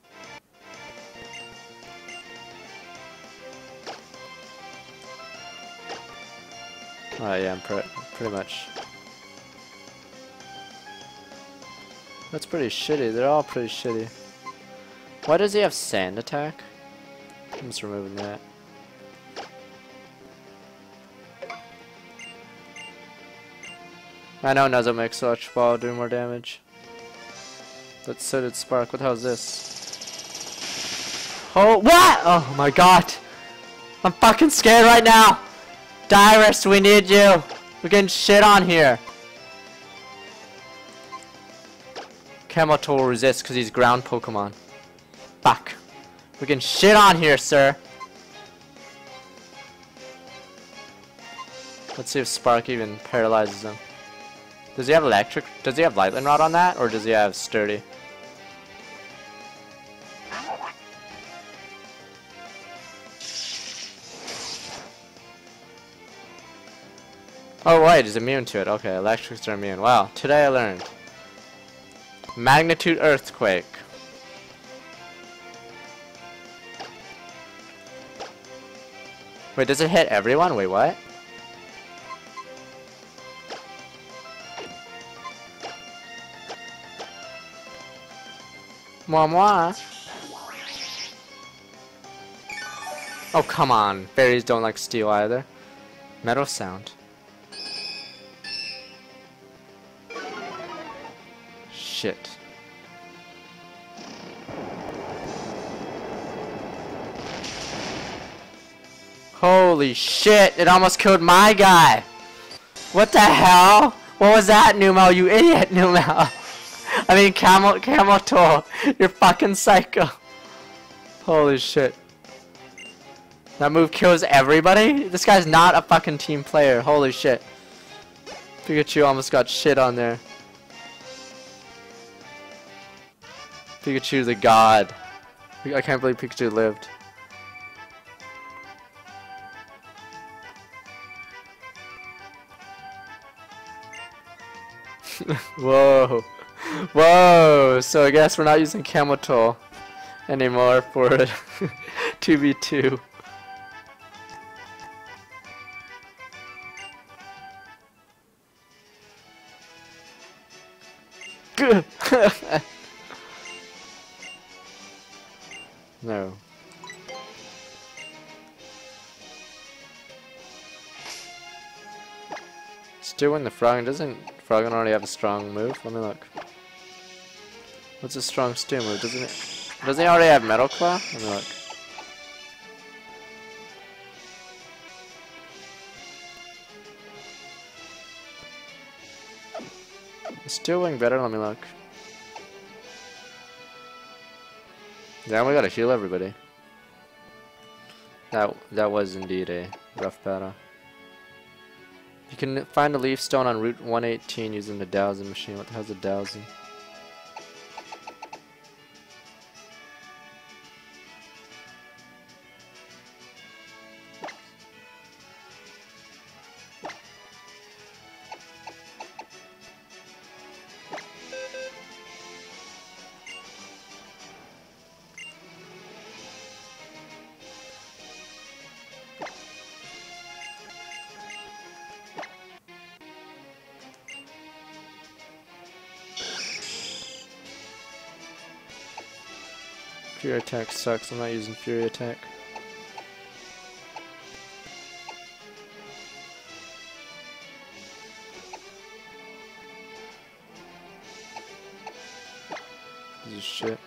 A: Oh yeah, I'm pre pretty much. That's pretty shitty. They're all pretty shitty. Why does he have Sand Attack? I'm just removing that. I know Nuzlocke makes Electric Ball do more damage. But so did Spark. What the hell is this? Oh, what? Oh my god. I'm fucking scared right now. Dyrus, we need you. We're getting shit on here. Camoto will resist because he's ground Pokemon. Fuck. We're getting shit on here, sir. Let's see if Spark even paralyzes him. Does he have electric? Does he have Lightning Rod on that? Or does he have Sturdy? Oh wait, he's immune to it. Okay, electrics are immune. Wow, today I learned. Magnitude Earthquake. Wait, does it hit everyone? Wait, what? Moi moi. Oh, come on. Fairies don't like steel either. Metal sound. Shit. Holy shit, it almost killed my guy. What the hell? What was that, Numo? You idiot, Numo. I mean, Camel, Camoto. You're fucking psycho. Holy shit. That move kills everybody? This guy's not a fucking team player. Holy shit. Pikachu almost got shit on there. Pikachu's a god. I can't believe Pikachu lived. Whoa. Whoa. So I guess we're not using Camoto anymore for a two v two. No. Still in the Froggen. Doesn't Froggen already have a strong move? Let me look. What's a strong steel move? Doesn't it? Doesn't he already have Metal Claw? Let me look. Is Steel Wing better? Let me look. Yeah, we gotta heal everybody. That that was indeed a rough battle. You can find a leaf stone on Route one eighteen using the dowsing machine. What the hell's a dowsing? Fury Attack sucks, I'm not using Fury Attack. This is shit.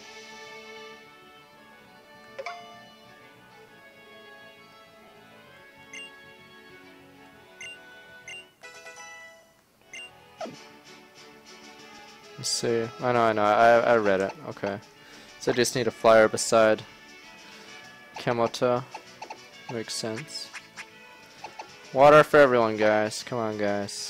A: Let's see. I know, I know, I, I read it. Okay. So I just need a flyer beside Camoto. Makes sense. Water for everyone, guys. Come on, guys.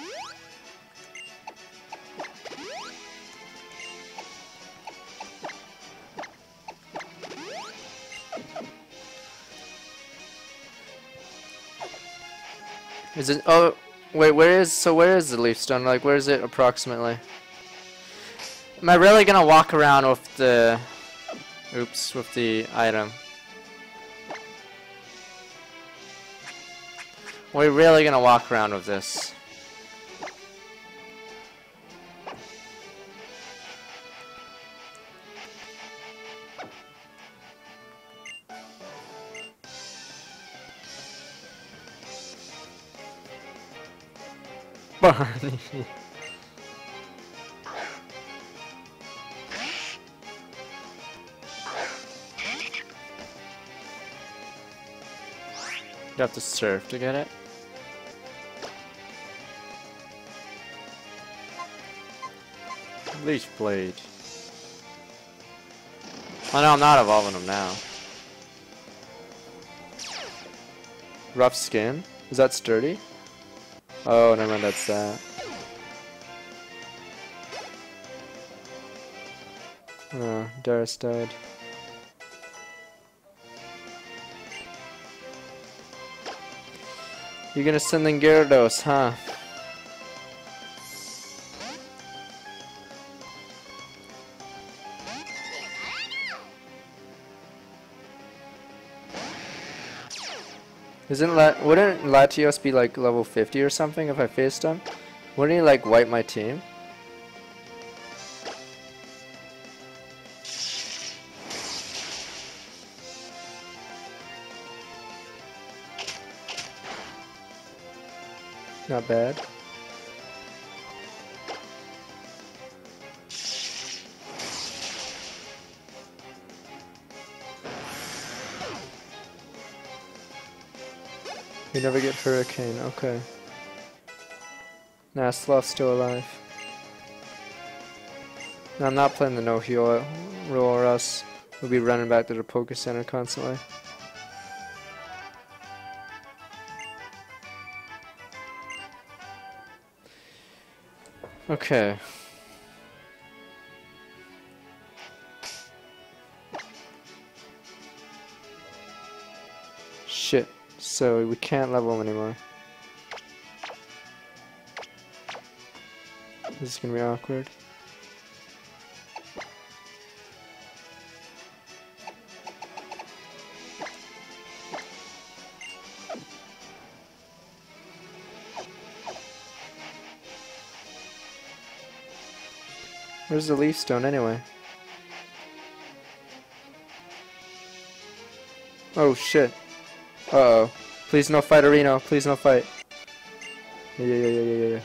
A: Is it? Oh, wait. Where is? So where is the leaf stone? Like, where is it approximately? Am I really gonna walk around with the, oops, with the item? Are we really gonna walk around with this? Bunny. You have to surf to get it. Leech Blade. Oh no, I'm not evolving them now. Rough Skin? Is that sturdy? Oh, never mind, that's that. Oh, Darius died. You're gonna send in Gyarados, huh? Isn't La wouldn't Latios be like level fifty or something if I faced him? Wouldn't he like wipe my team? Not bad. You never get Hurricane, okay. Nah, Sloth's still alive. No, I'm not playing the no heal rule or else we'll be running back to the Poké Center constantly. Okay. Shit. So we can't level him anymore. This is gonna be awkward. Where's the leaf stone anyway? Oh shit. Uh oh. Please no fight, Areno. Please no fight. Yeah, yeah, yeah, yeah, yeah, yeah.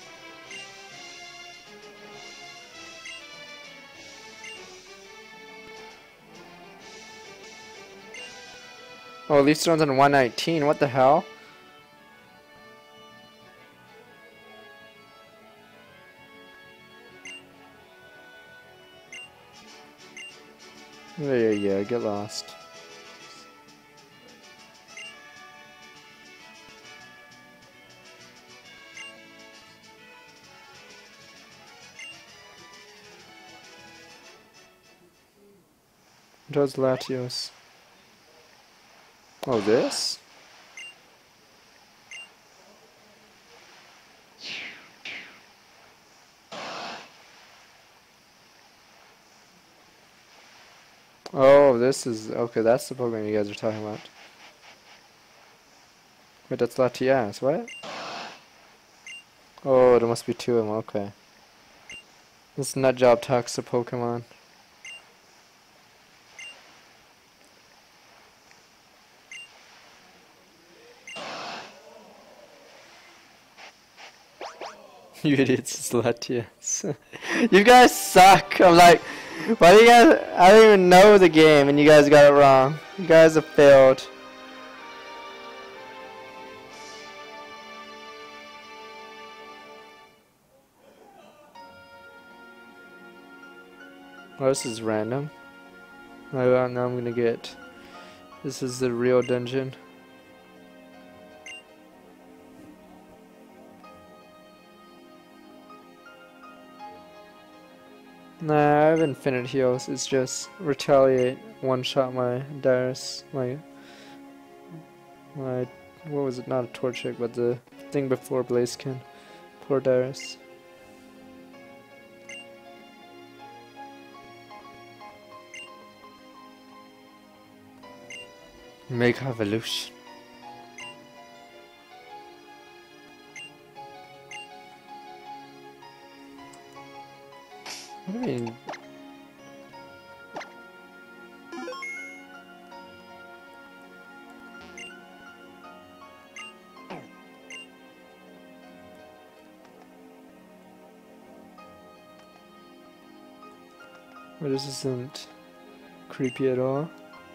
A: Oh, leaf stone's on one nineteen. What the hell? Yeah, yeah, yeah. Get lost. Does Latios? Oh, this? Oh, this is okay. That's the Pokemon you guys are talking about. Wait, that's Latias. What? Oh, there must be two of them. Okay. This nutjob talks to Pokemon. You idiots, it's Latias. You guys suck. I'm like, why do you guys? I don't even know the game, and you guys got it wrong. You guys have failed. Oh, this is random. Oh, now I'm gonna get. This is the real dungeon. Nah, I have infinite heals. It's just retaliate, one shot my Darius, my my what was it? Not a Torchic, but the thing before Blaziken. Poor Darius. Mega Evolution. What do you mean? But this isn't creepy at all.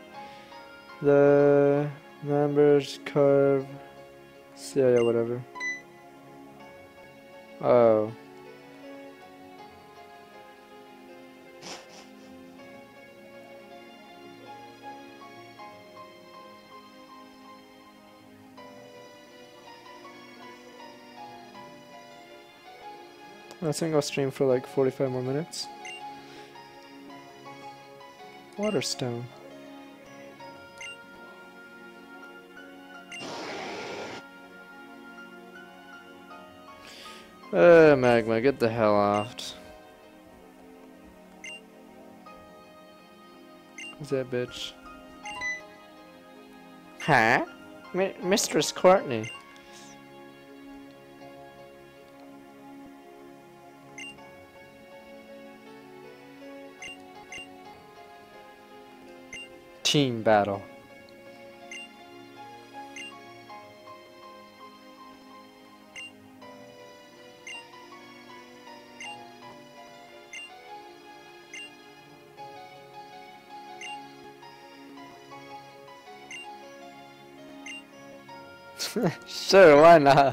A: The numbers curve. Yeah, yeah, whatever. Oh. I think I'll stream for like forty-five more minutes. Waterstone. Uh, magma, get the hell out. Who's that bitch? Huh? Mi Mistress Courtney. Team battle. Sure, why not?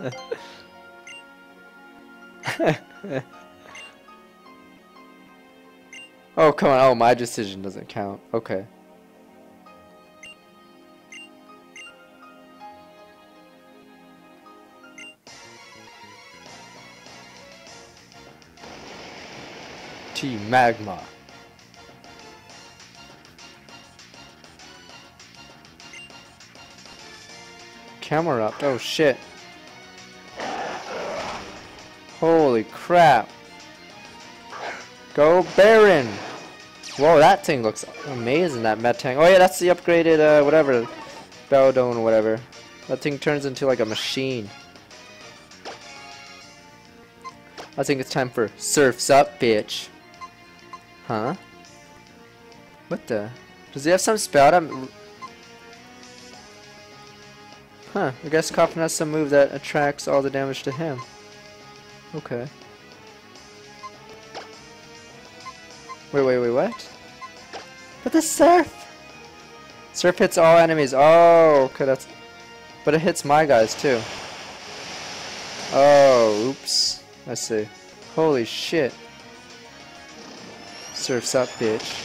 A: Oh, come on. Oh, my decision doesn't count. Okay. Team Magma. Camera up. Oh shit. Holy crap. Go Baron. Whoa, that thing looks amazing, that Metang. Oh yeah, that's the upgraded, uh, whatever. Beldone or whatever. That thing turns into like a machine. I think it's time for Surf's Up, bitch. Huh? What the? Does he have some spell? I'm... Huh, I guess Coffin has some move that attracts all the damage to him. Okay. Wait, wait, wait, what? But the Surf! Surf hits all enemies. Oh, okay, that's... But it hits my guys, too. Oh, oops. I see. Holy shit. Surf's up, bitch.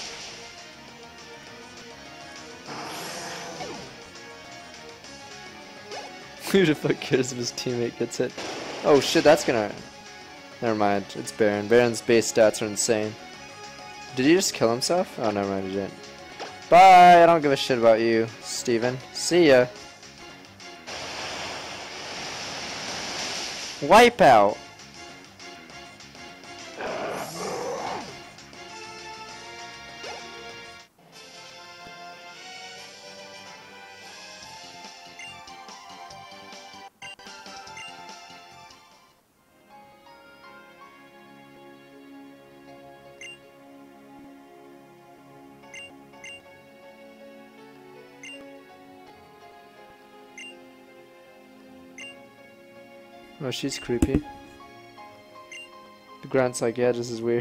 A: Who the fuck cares if his teammate gets hit? Oh shit, that's gonna... Never mind, it's Baron. Baron's base stats are insane. Did he just kill himself? Oh, never mind, he didn't. Bye, I don't give a shit about you, Steven. See ya. Wipeout! Oh, she's creepy. The Grant's like, yeah, this is weird.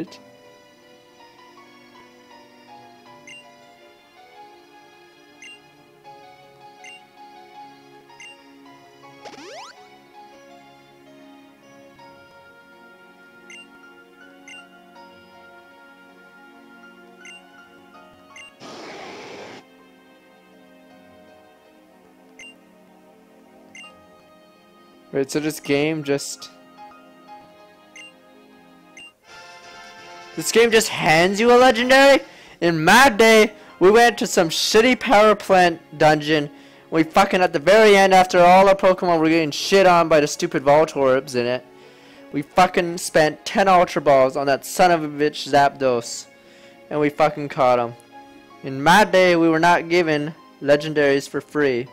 A: Wait, so this game just... This game just hands you a legendary? In my day, we went to some shitty power plant dungeon. We fucking, at the very end, after all our Pokemon were getting shit on by the stupid Voltorbs in it, we fucking spent ten Ultra Balls on that son of a bitch Zapdos. And we fucking caught him. In my day, we were not given legendaries for free.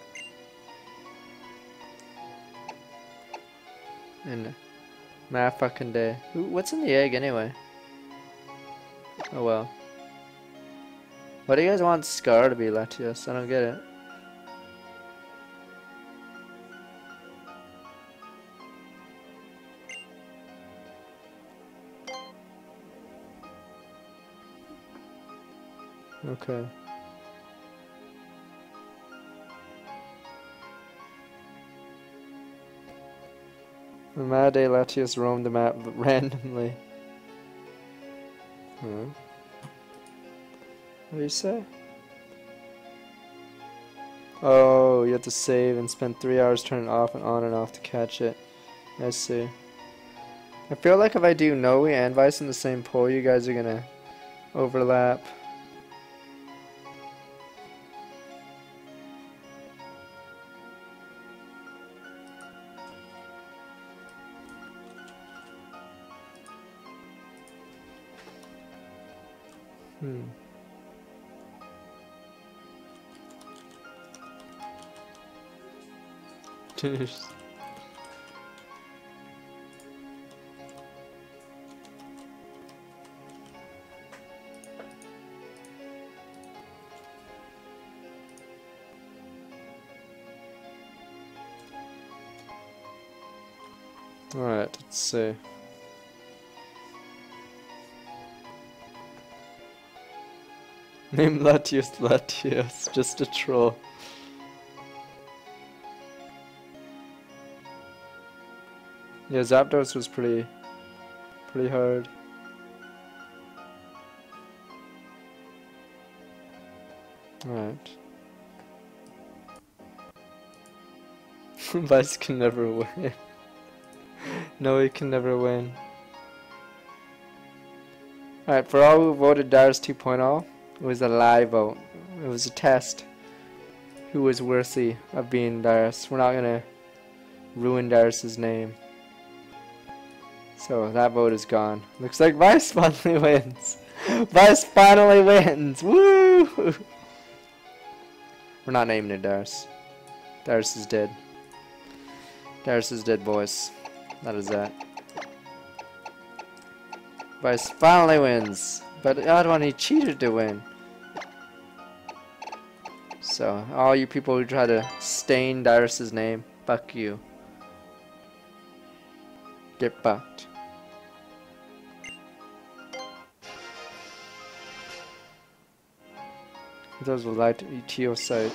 A: In my fucking day. Ooh, what's in the egg anyway? Oh well. Why do you guys want Scar to be Latios? I don't get it. Okay. Amade Latius roamed the map randomly. Hmm. What do you say? Oh, you have to save and spend three hours turning it off and on and off to catch it. I see. I feel like if I do Noe and Vice in the same poll, you guys are gonna overlap. Hmm. Alright, let's see. Name Latius Latius, just a troll. Yeah, Zapdos was pretty, pretty hard. Alright. Vice can never win. No, he can never win. Alright, for all who voted Darius two point oh, it was a live vote. It was a test. Who was worthy of being Darius? We're not gonna ruin Darius's name. So that vote is gone. Looks like Vice finally wins. Vice finally wins. Woo! We're not naming it Darius. Darius is dead. Darius is dead, boys. That is that. Vice finally wins. But I don't want any cheater to win. So, all you people who try to stain Darius's name, fuck you. Get fucked. Those will lie to E T O site.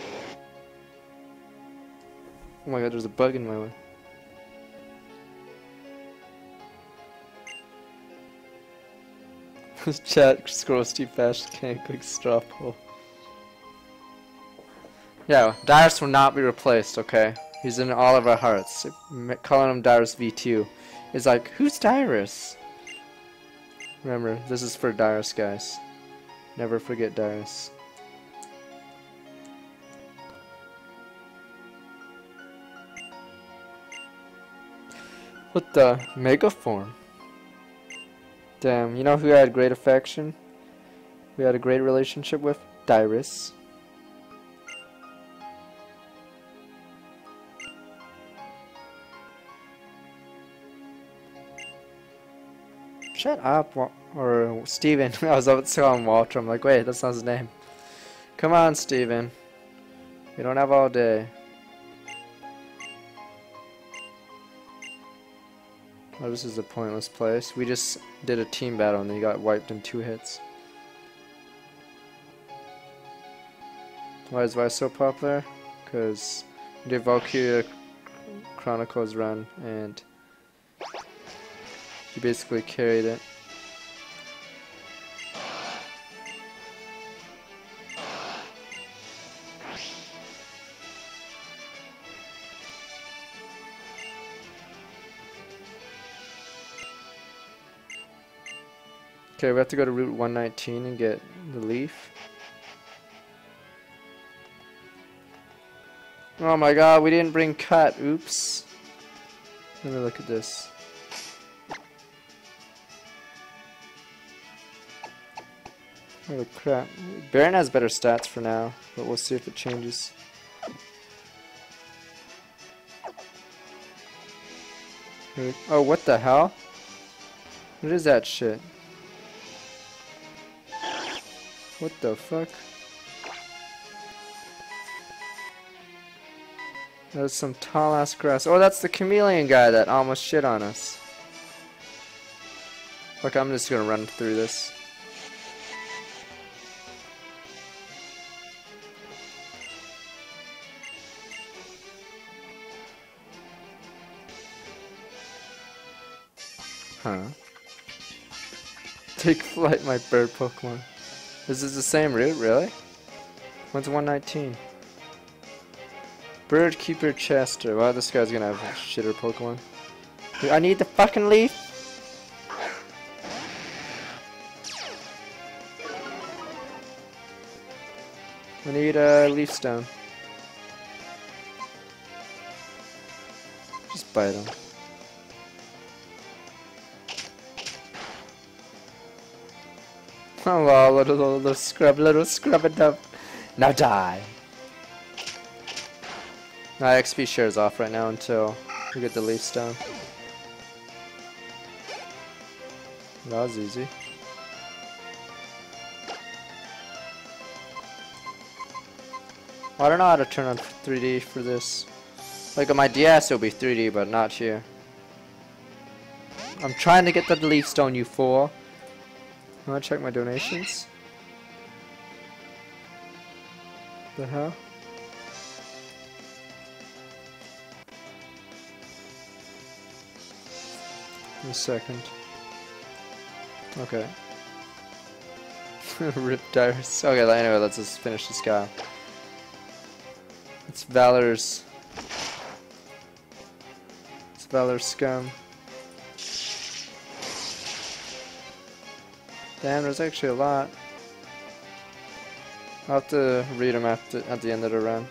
A: Oh my god, there's a bug in my way. This chat scrolls too fast, can't click straw poll. Yeah, Darius will not be replaced, okay? He's in all of our hearts. Calling him Darius V two is like, who's Darius? Remember, this is for Darius, guys. Never forget Darius. What the? Mega form? Damn, you know who I had great affection? We had a great relationship with? Darius. Shut up, Wa or Steven. I was about to call him Walter. I'm like, wait, that's not his name. Come on, Steven. We don't have all day. Oh, this is a pointless place. We just did a team battle and they got wiped in two hits. Why is Vice so popular? Because we did Valkyria Chronicles run and he basically carried it. Okay, we have to go to Route one nineteen and get the leaf. Oh my god, we didn't bring cut. Oops. Let me look at this. Holy crap. Baron has better stats for now, but we'll see if it changes. Oh, what the hell? What is that shit? What the fuck? That's some tall ass grass. Oh, that's the chameleon guy that almost shit on us. Look, I'm just gonna run through this. Huh. Take flight, my bird Pokemon. This is the same route, really? When's one nineteen? Bird Keeper Chester. Wow, this guy's gonna have a shitter Pokemon. I need the fucking leaf! I need a leaf stone. Just bite him. Oh wow, little, little, little scrub, little scrub it up. Now die! My X P shares off right now until we get the leaf stone. That was easy. I don't know how to turn on three D for this. Like on my D S it'll be three D, but not here. I'm trying to get the leaf stone, you fool. I wanna check my donations. The hell? A second. Okay. Rip Dyrus. Okay, anyway, let's just finish this guy. It's Valor's. It's Valor's scum. Damn, there's actually a lot. I'll have to read them at the, at the end of the run.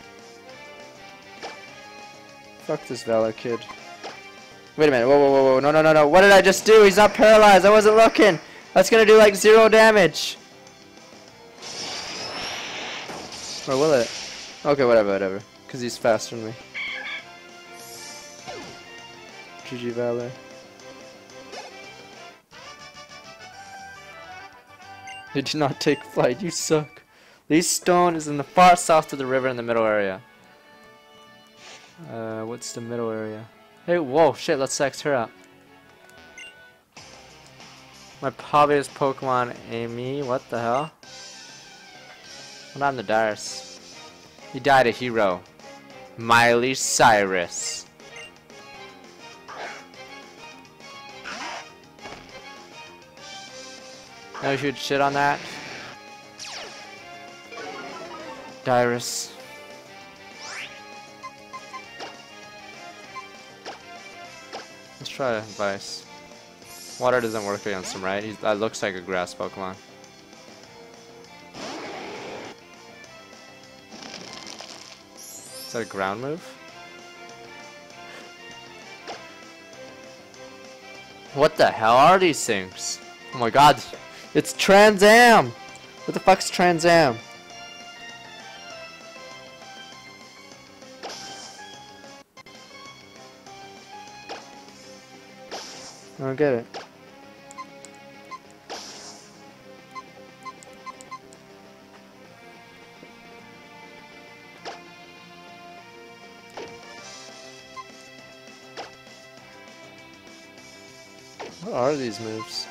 A: Fuck this Valor kid. Wait a minute, whoa, whoa, whoa, whoa, no, no, no, no, what did I just do? He's not paralyzed, I wasn't looking! That's gonna do like zero damage! Or will it? Okay, whatever, whatever. Because he's faster than me. G G Valor. You did not take flight, you suck. Leaf Stone is in the far south of the river in the middle area. Uh, what's the middle area? Hey, whoa, shit, let's sex her up. My hobbyist Pokemon, Amy, what the hell? What happened to Darius? He died a hero. Miley Cyrus. No huge shit on that. Dyrus. Let's try Vice. Water doesn't work against him, right? He's, that looks like a grass Pokemon. Is that a ground move? What the hell are these things? Oh my god, it's Trans Am! What the fuck's Trans Am? I don't get it. What are these moves?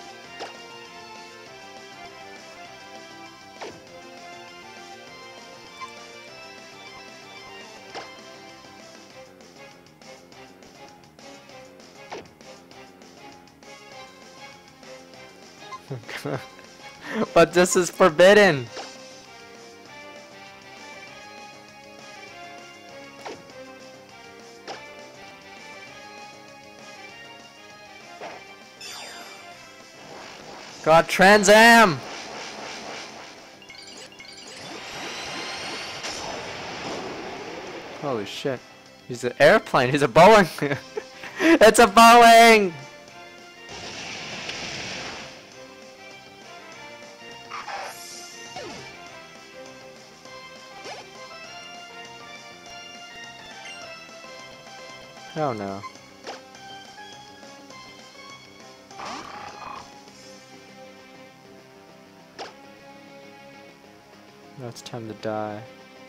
A: But this is forbidden. God, Trans Am! Holy shit. He's an airplane, he's a Boeing! It's a Boeing! Oh no. Now it's time to die.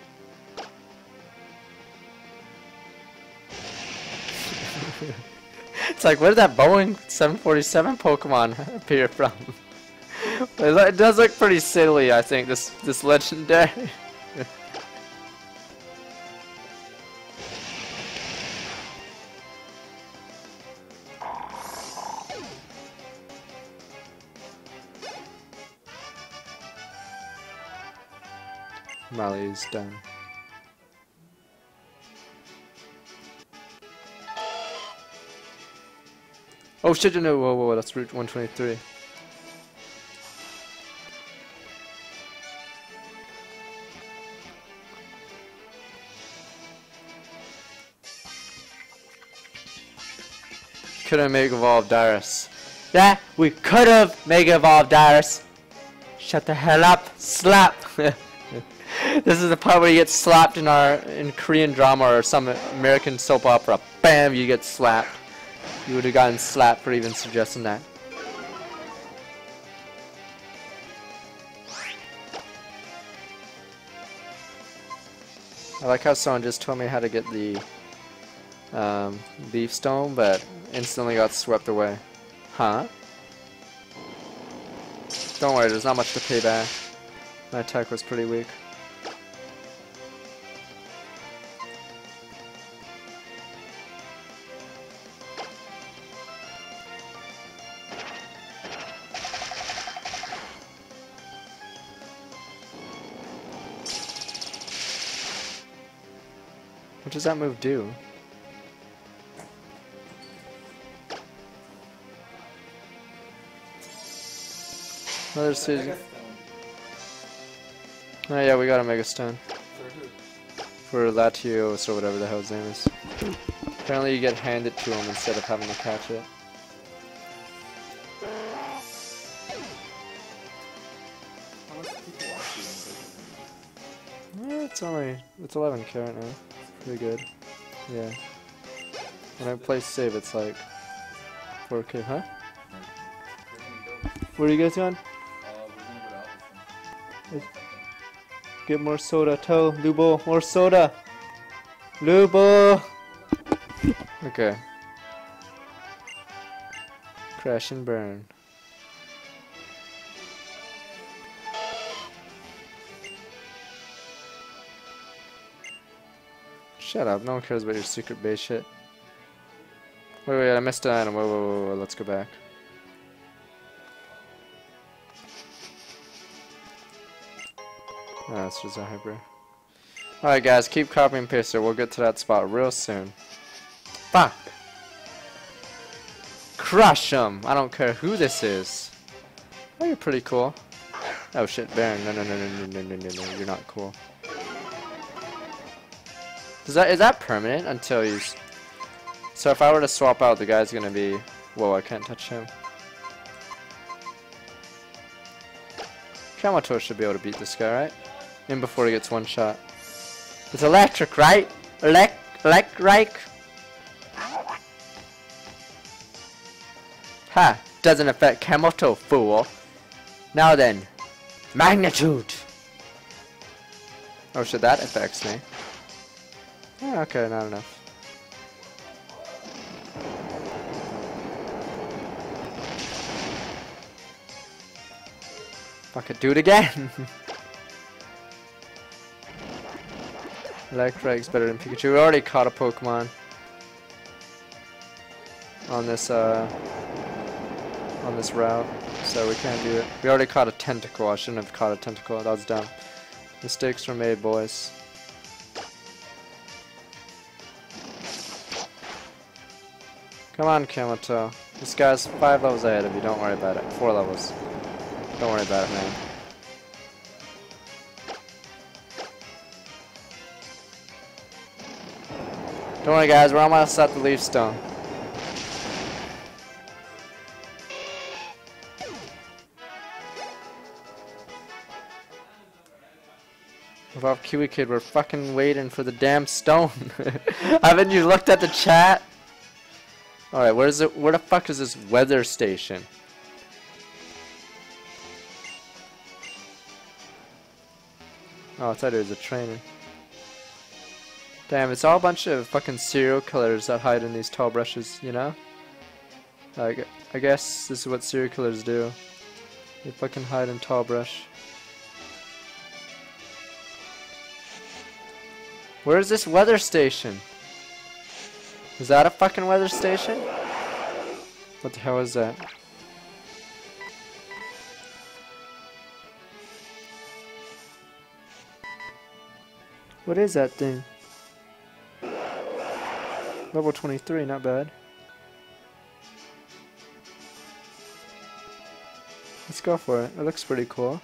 A: It's like, where did that Boeing seven forty-seven Pokemon appear from? It does look pretty silly, I think, this this legendary. Molly is done. Oh shit, no, whoa, whoa, that's Route one twenty-three. Could've Mega Evolved Dyrus. Yeah, we could've Mega Evolved Dyrus. Shut the hell up, slap! This is the part where you get slapped in our in Korean drama or some American soap opera. Bam, you get slapped. You would have gotten slapped for even suggesting that. I like how someone just told me how to get the um, Leaf Stone, but instantly got swept away. Huh? Don't worry, there's not much to pay back. My attack was pretty weak. What does that move do? Another season. Oh yeah, we got a Mega Stone. For Latios or whatever the hell his name is. Apparently you get handed to him instead of having to catch it. Yeah, it's only, it's eleven K right now. Pretty good. Yeah. When I play save, it's like four K, huh? Where are you guys going? Get more soda. Tell Lubo, more soda. Lubo. Okay. Crash and burn. Shut up, no one cares about your secret base shit. Wait, wait, I missed an item. Whoa, whoa, whoa, whoa, let's go back. Oh, it's just a hyper. Alright guys, keep copy and paste it. We'll get to that spot real soon. Fuck! Crush 'em! I don't care who this is. Oh, you're pretty cool. Oh shit, Baron. No, no, no, no, no, no, no, no, no. You're not cool. Is that, is that permanent until you... S so if I were to swap out, the guy's gonna be... Whoa, I can't touch him. Kamato should be able to beat this guy, right? In before he gets one shot. It's electric, right? Elec... Electric? Ha! Doesn't affect Kamato, fool. Now then. Magnitude! Oh shit, that affects me. Oh, okay, not enough. Fuck it, do it again! Electric's better than Pikachu. We already caught a Pokemon on this uh on this route, so we can't do it. We already caught a Tentacle. I shouldn't have caught a Tentacle. That was dumb. Mistakes were made, boys. Come on, Kamato. This guy's five levels ahead of you. Don't worry about it. Four levels. Don't worry about it, man. Don't worry, guys. We're almost at the Leaf Stone. Without Kiwi Kid, we're fucking waiting for the damn stone. Haven't you looked at the chat? Alright, where is it? Where the fuck is this weather station? Oh, I thought it was a trainer. Damn, it's all a bunch of fucking serial killers that hide in these tall brushes, you know? Like, I guess this is what serial killers do. They fucking hide in tall brush. Where is this weather station? Is that a fucking weather station? What the hell is that? What is that thing? Level twenty-three, not bad. Let's go for it. It looks pretty cool.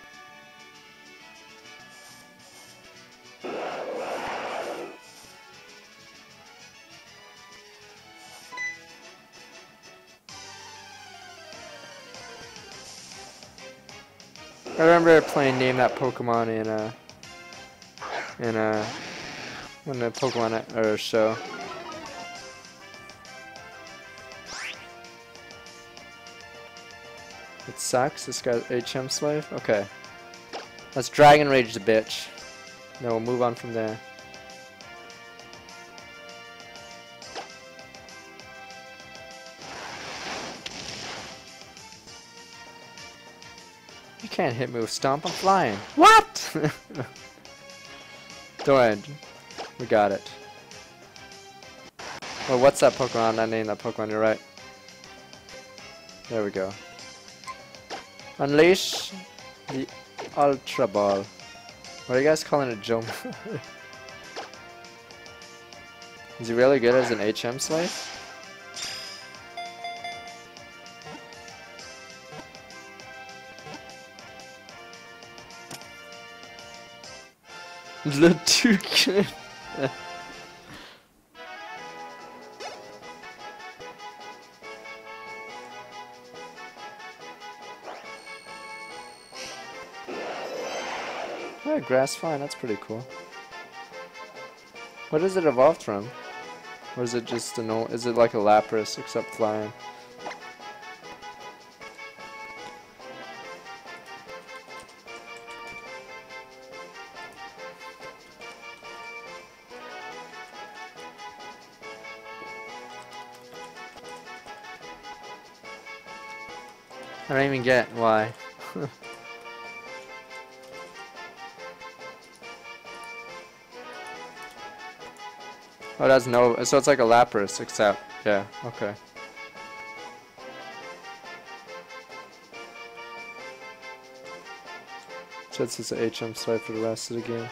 A: I remember playing Name That Pokemon in a in a in a Pokemon or show. It sucks. This guy's H M slave. Okay, let's Dragon Rage the bitch. Then we'll move on from there. You can't hit me with Stomp, I'm flying. What? Don't worry, we got it. Well, what's that Pokemon? I named that Pokemon, you're right. There we go. Unleash the Ultra Ball. What are you guys calling it, Jump? Is he really good as an H M slave? The toucan. Yeah, grass fine, that's pretty cool. What is it evolved from? Or is it just a no? Is it like a Lapras except flying? I don't even get why. Oh, that's no. So it's like a Lapras, except yeah. Okay. Just as an H M slide for the rest of the game.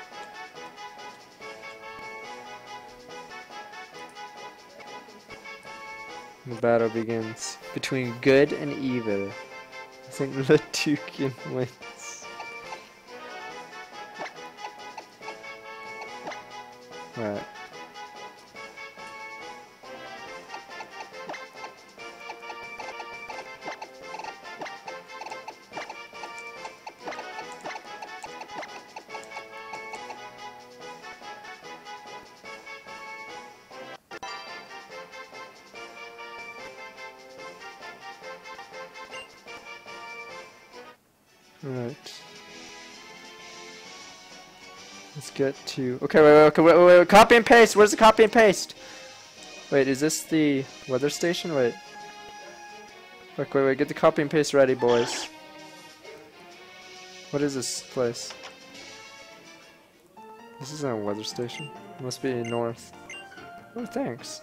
A: The battle begins between good and evil. I think the toucan wins. Right. Right. Let's get to. Okay, wait, wait, okay, wait, wait, wait. Copy and paste. Where's the copy and paste? Wait, is this the weather station? Wait. Wait, wait, wait. Get the copy and paste ready, boys. What is this place? This isn't a weather station. It must be north. Oh, thanks.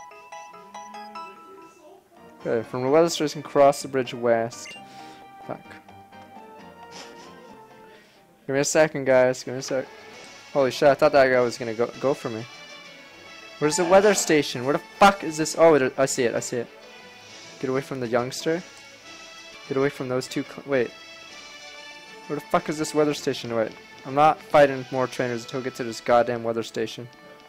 A: Okay, from the weather station, cross the bridge west. Fuck. Give me a second, guys. Give me a sec. Holy shit, I thought that guy was gonna go go for me. Where's the weather station? Where the fuck is this? Oh, it, I see it. I see it. Get away from the youngster. Get away from those two. Wait. Where the fuck is this weather station? Wait. I'm not fighting more trainers until I get to this goddamn weather station.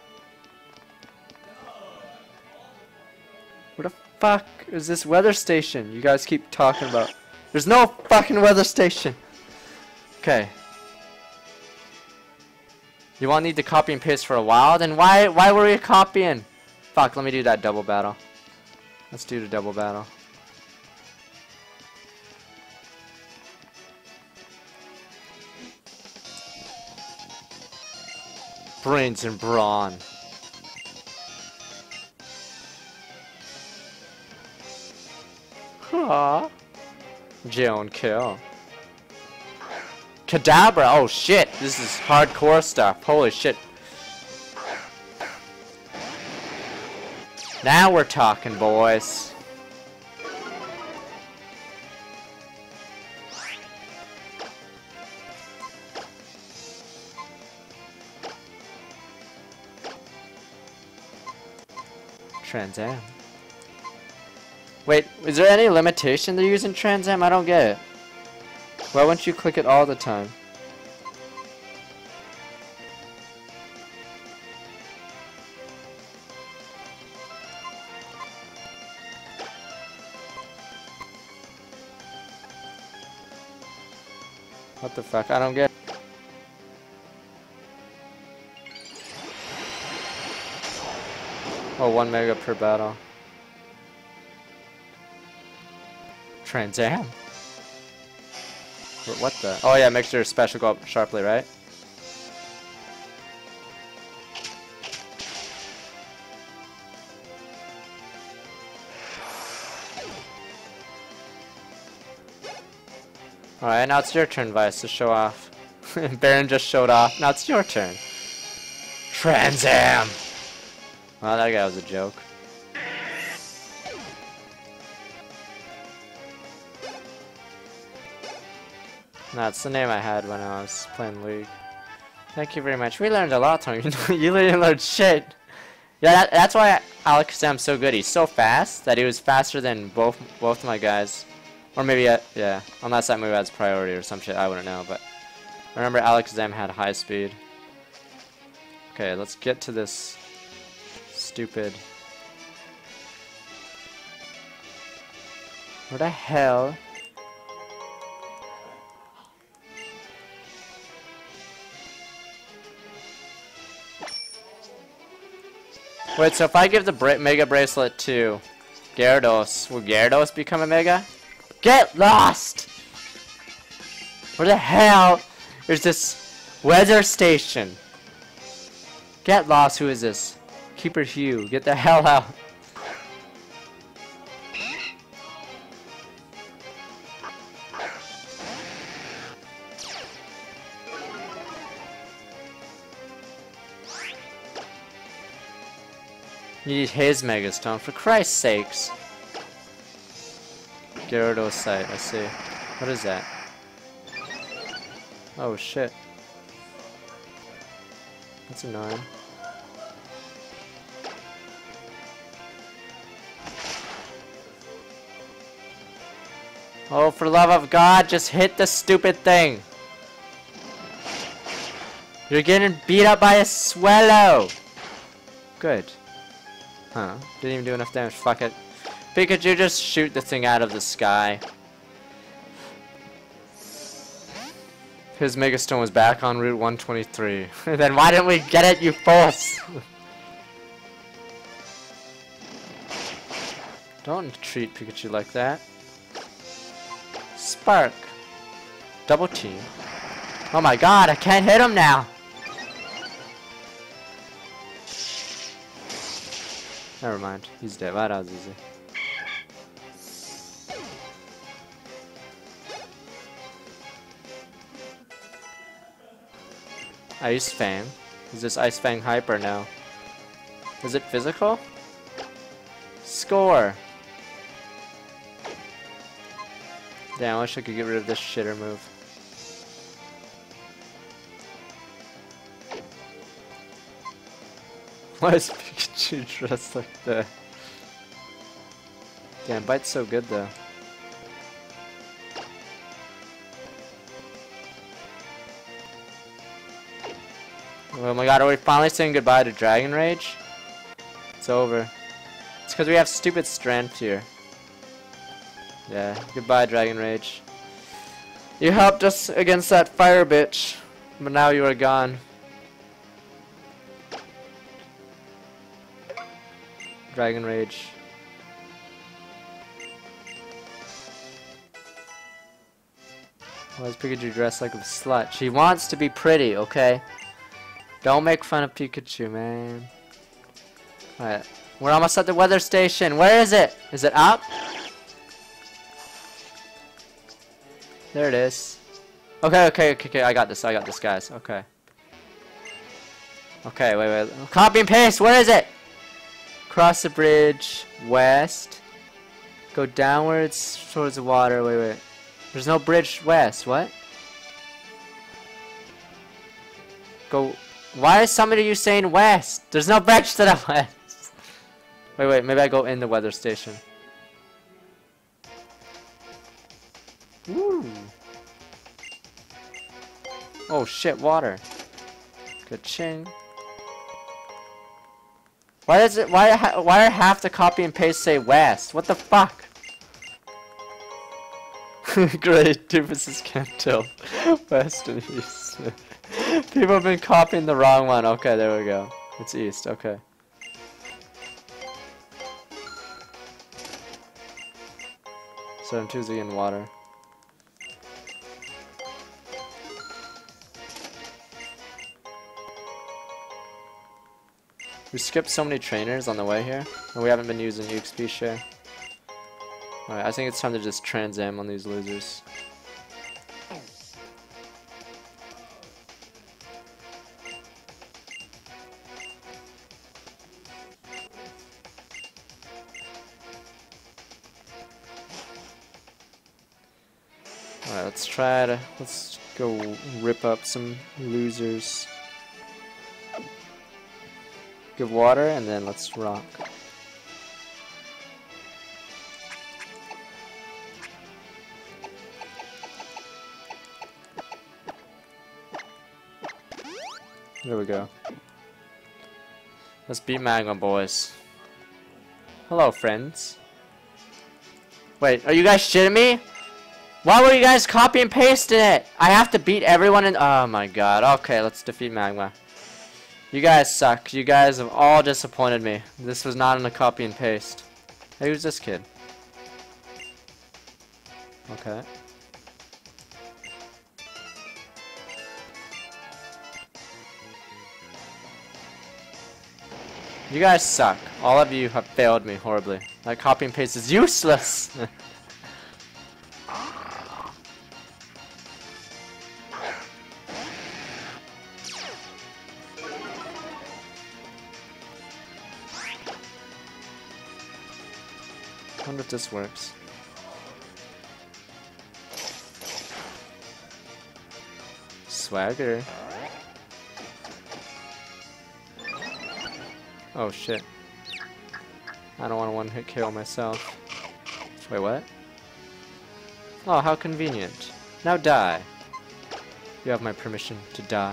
A: Where the fuck is this weather station? You guys keep talking about. There's no fucking weather station. Okay. You won't need to copy and paste for a while? Then why why were you copying? Fuck, let me do that double battle. Let's do the double battle. Brains and brawn. Huh? Jail and kill. Kadabra! Oh shit! This is hardcore stuff. Holy shit. Now we're talking, boys. Trans Am. Wait, is there any limitation to using Trans Am? I don't get it. Why wouldn't you click it all the time? What the fuck? I don't get it. Oh, one mega per battle. Trans Am? What the? Oh yeah, makes your special go up sharply, right? Alright, now it's your turn, Vice, to show off. Baron just showed off. Now it's your turn. Trans Am! Well, that guy was a joke. That's the name I had when I was playing League. Thank you very much. We learned a lot, Tony. You literally learned shit. Yeah, that, that's why Alakazam's so good. He's so fast that he was faster than both both my guys. Or maybe, uh, yeah, unless that move has priority or some shit, I wouldn't know. But remember, Alakazam had high speed. Okay, let's get to this stupid. Where the hell? Wait, so if I give the bra Mega Bracelet to Gyarados, will Gyarados become a Mega? Get lost! Where the hell is this weather station? Get lost, who is this? Keeper Hugh, get the hell out. You need his Megastone, for Christ's sakes. Gyarados site, I see. What is that? Oh shit. That's annoying. Oh, for the love of God, just hit the stupid thing. You're getting beat up by a Swallow. Good. Huh. Didn't even do enough damage. Fuck it. Pikachu, just shoot the thing out of the sky. His Megastone was back on Route one twenty-three. Then why didn't we get it, you fools? Don't treat Pikachu like that. Spark. Double team. Oh my god, I can't hit him now. Never mind. He's dead. That was easy. Ice Fang. Is this Ice Fang hyper now? Is it physical? Score! Damn, I wish I could get rid of this shitter move. Why is Pikachu dressed like that? Damn, Bite's so good though. Oh my god, are we finally saying goodbye to Dragon Rage? It's over. It's because we have stupid strength here. Yeah, goodbye Dragon Rage. You helped us against that fire bitch, but now you are gone. Dragon Rage. Why is Pikachu dressed like a slut? She wants to be pretty, okay? Don't make fun of Pikachu, man. Alright, we're almost at the weather station. Where is it? Is it up? There it is. Okay, okay, okay, okay, I got this, I got this, guys. Okay. Okay, wait, wait. Copy and paste, where is it? Cross the bridge, west. Go downwards towards the water. Wait, wait. There's no bridge west. What? Go. Why is somebody you saying west? There's no bridge to the west. Wait, wait, maybe I go in the weather station. Woo! Oh shit, water. Ka-ching. Why does it, why, why are half the copy and paste say west? What the fuck? Great, doofuses can't tell west and east. People have been copying the wrong one. Okay, there we go. It's east, okay. So I'm choosing in water. We skipped so many trainers on the way here, and we haven't been using E X P share. Alright, I think it's time to just Trans Am on these losers. Alright, let's try to, let's go rip up some losers. Give water, and then let's rock. There we go. Let's beat Magma, boys. Hello, friends. Wait, are you guys shitting me? Why were you guys copy and pasting it? I have to beat everyone in- oh my god. Okay, let's defeat Magma. You guys suck. You guys have all disappointed me. This was not in a copy and paste. Hey, who's this kid? Okay. You guys suck. All of you have failed me horribly. That copy and paste is useless. I wonder if this works. Swagger. Oh shit. I don't want to one-hit K O myself. Wait, what? Oh, how convenient. Now die. You have my permission to die.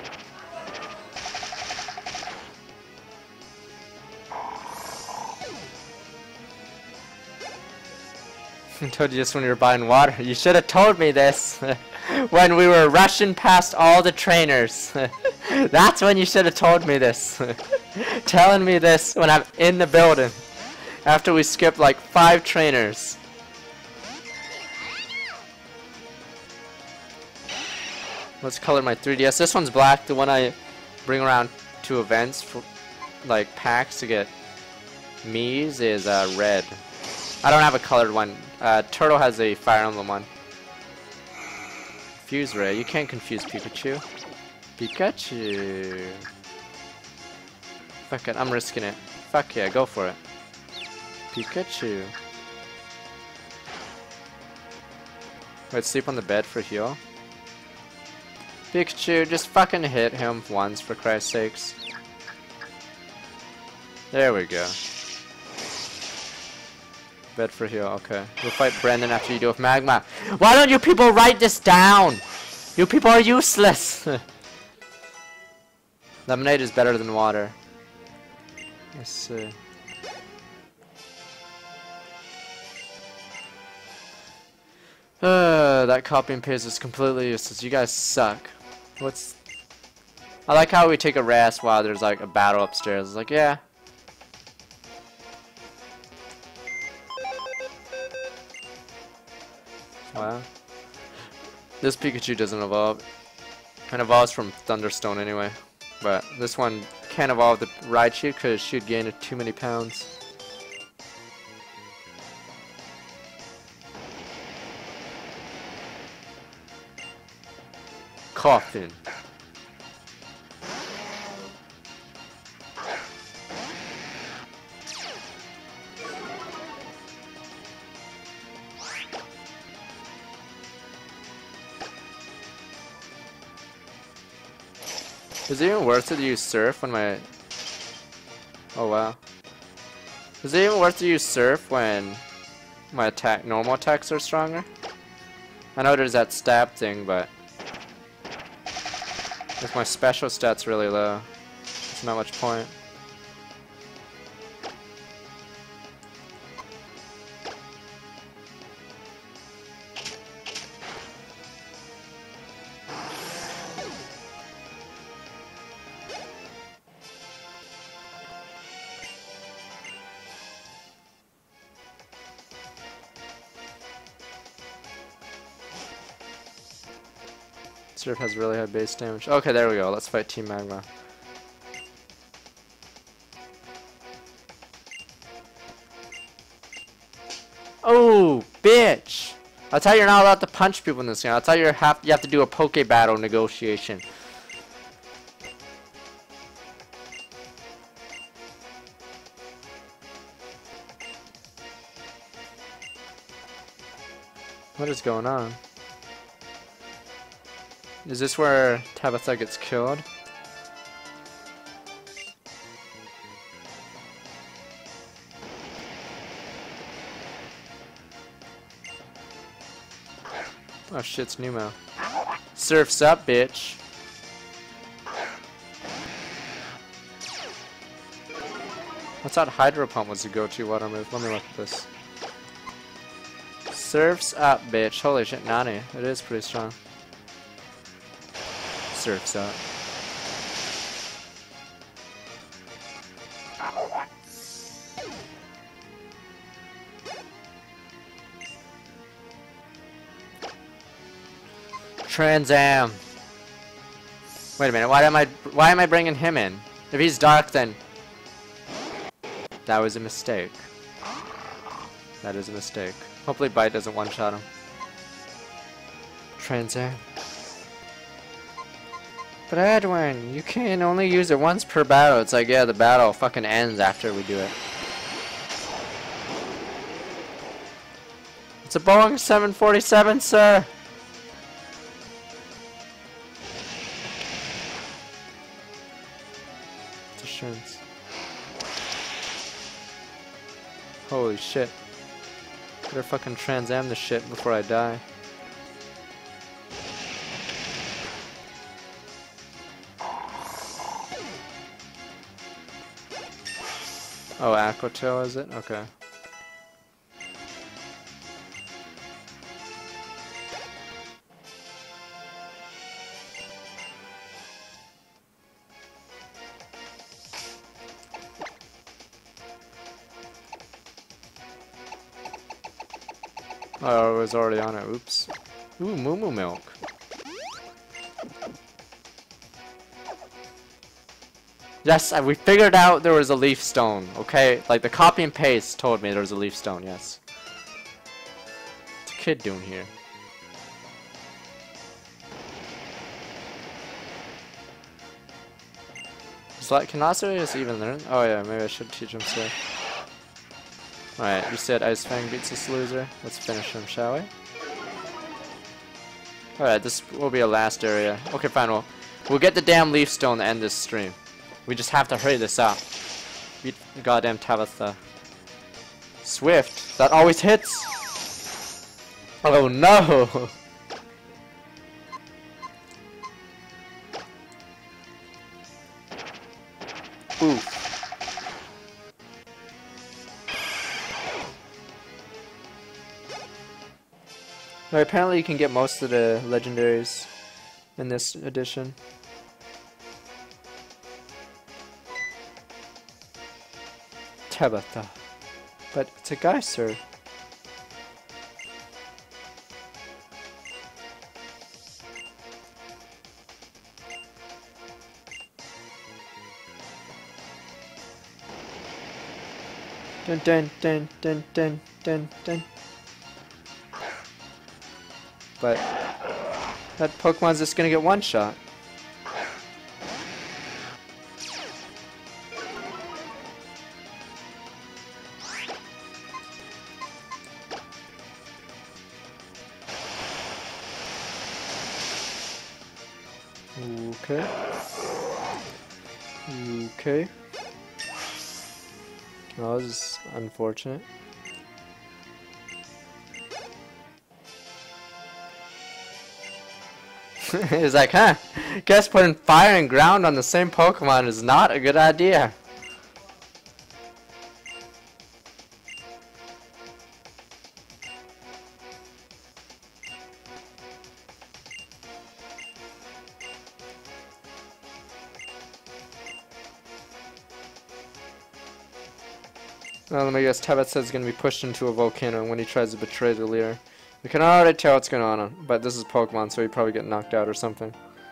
A: I told you this when we were buying water. You should have told me this when we were rushing past all the trainers. That's when you should have told me this. Telling me this when I'm in the building after we skipped like five trainers. Let's color my three D S. This one's black. The one I bring around to events for like packs to get Mii's is uh, red. I don't have a colored one. Uh, Turtle has a Fire Emblem one. Fuse Ray. You can't confuse Pikachu. Pikachu. Fuck it. I'm risking it. Fuck yeah. Go for it. Pikachu. Wait, sleep on the bed for heal. Pikachu, just fucking hit him once for Christ's sakes. There we go. Bed for heal, okay. We'll fight Brendan after you do with Magma. Why don't you people write this down? You people are useless. Lemonade is better than water. Let's see. Uh, that copy and paste is completely useless. You guys suck. What's... I like how we take a rest while there's like a battle upstairs. It's like, yeah. Wow. This Pikachu doesn't evolve. It evolves from Thunderstone anyway. But this one can't evolve the Raichu because she'd gain too many pounds. Coffin. Is it even worth it to use Surf when my... Oh wow. Is it even worth to use Surf when my attack, normal attacks are stronger? I know there's that stab thing, but if my special stat's really low, it's not much point. Surf has really high base damage. Okay, there we go. Let's fight Team Magma. Oh, bitch! I thought you're not allowed to punch people in this game. I thought you have you have to do a poke battle negotiation. What is going on? Is this where Tabitha gets killed? Oh shit, it's Numo. Surf's up, bitch. I thought Hydro Pump was the go-to water move. Let me look at this. Surf's up, bitch. Holy shit, Nani. It is pretty strong. Surf's up. Trans Am. Wait a minute. Why am I? Why am I bringing him in? If he's dark, then that was a mistake. That is a mistake. Hopefully, Bite doesn't one-shot him. Trans Am. But Edwin, you can only use it once per battle. It's like, yeah, the battle fucking ends after we do it. It's a Boeing seven forty-seven, sir. It's assurance. Holy shit. Better fucking Trans Am this shit before I die. Oh, Aqua Tail, is it? Okay. Oh, I was already on it. Oops. Ooh, Moo Moo Milk. Yes, we figured out there was a leaf stone, okay? Like, the copy and paste told me there was a leaf stone, yes. What's a kid doing here? Is like, can Lasseris even learn? Oh yeah, maybe I should teach him so. Alright, you said Ice Fang beats this loser. Let's finish him, shall we? Alright, this will be a last area. Okay, fine, we'll, we'll get the damn leaf stone to end this stream. We just have to hurry this up. Beat the goddamn Tabitha. Swift. That always hits. Oh no. Oof. Well, apparently you can get most of the legendaries in this edition. Tabitha. But it's a guy, sir. Dun dun dun dun dun dun dun. But that Pokemon's just gonna get one shot. Okay. Okay. That was unfortunate. He's like, huh? Guess putting fire and ground on the same Pokemon is not a good idea. Well, let me guess, Tabet says he's going to be pushed into a volcano when he tries to betray the leader. We can already tell what's going on, but this is Pokemon, so he'd probably get knocked out or something.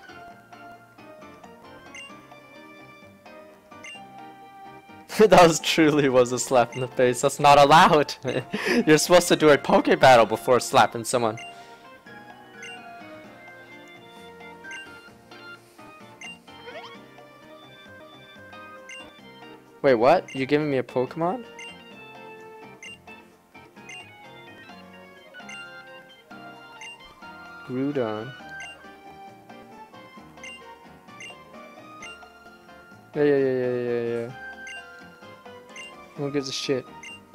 A: That was truly was a slap in the face. That's not allowed. You're supposed to do a Poke battle before slapping someone. Wait, what? You giving me a Pokemon? Groudon. Yeah, yeah, yeah, yeah, yeah, yeah. Who gives a shit?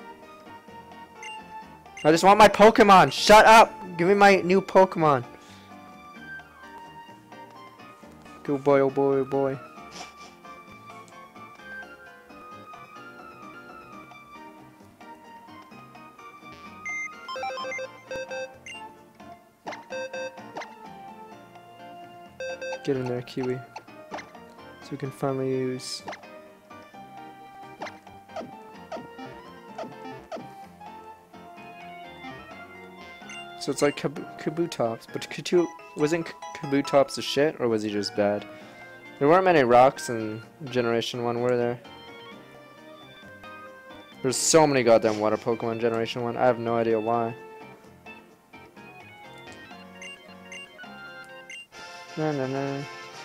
A: I just want my Pokemon! Shut up! Give me my new Pokemon! Go boy, oh boy, oh boy. Get in there, Kiwi. So we can finally use... So it's like Kab Kabutops, but Katu wasn't Kabutops a shit, or was he just bad? There weren't many rocks in Generation one, were there? There's so many goddamn water Pokemon in Generation one, I have no idea why. No, no, no.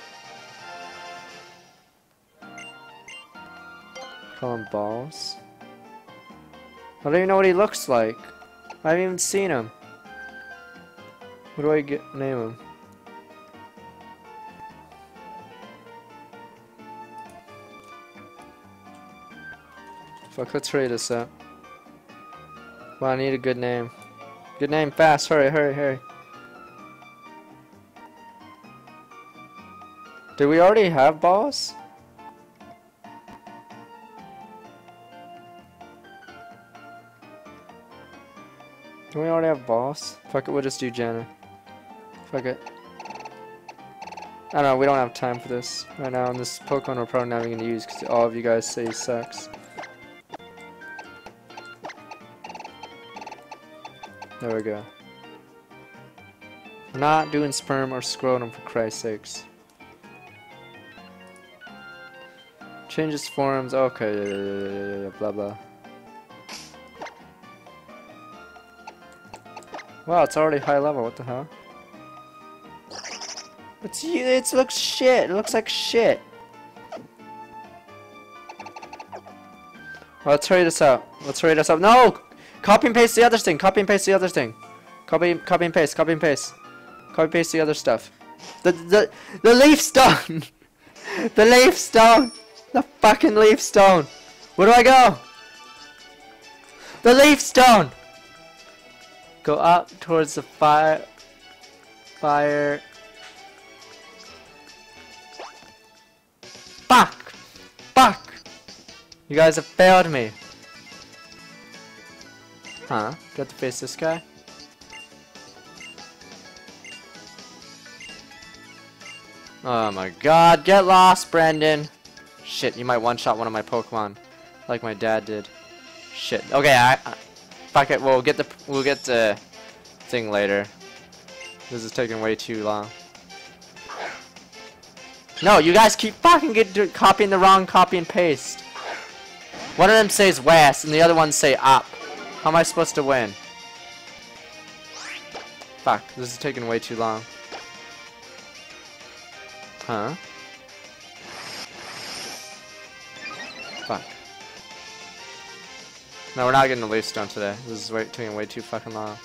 A: Call him Balls. I don't even know what he looks like. I haven't even seen him. What do I get? Name him. Fuck, let's hurry this up. Well, I need a good name. Good name, fast, hurry, hurry, hurry. Did we already have Balls? Do we already have Boss? Fuck it, we'll just do Jenna. Fuck it. I don't know, we don't have time for this right now, and this Pokemon we're probably not even gonna use because all of you guys say he sucks. There we go. We're not doing Sperm or Scrotum for Christ's sakes. Changes forms, okay, yeah, yeah, yeah, yeah, yeah, blah blah. Wow, it's already high level, what the hell? It's it looks shit, it looks like shit. Well, let's hurry this out. Let's hurry this up. No! Copy and paste the other thing, copy and paste the other thing. Copy copy and paste, copy and paste. Copy and paste the other stuff. The the the leaf stone! The leaf stone! The fucking leaf stone! Where do I go? The leaf stone! Go up towards the fire. Fire. Fuck! Fuck! You guys have failed me. Huh? Got to face this guy? Oh my god, get lost, Brendan! Shit, you might one-shot one of my Pokemon. Like my dad did. Shit. Okay, I... I fuck it, we'll get the... We'll get the... thing later. This is taking way too long. No, you guys keep fucking get, copying the wrong copy and paste. One of them says west, and the other one say up. How am I supposed to win? Fuck, this is taking way too long. Huh? Fuck. No, we're not getting the leaf stone today. This is way, taking way too fucking long.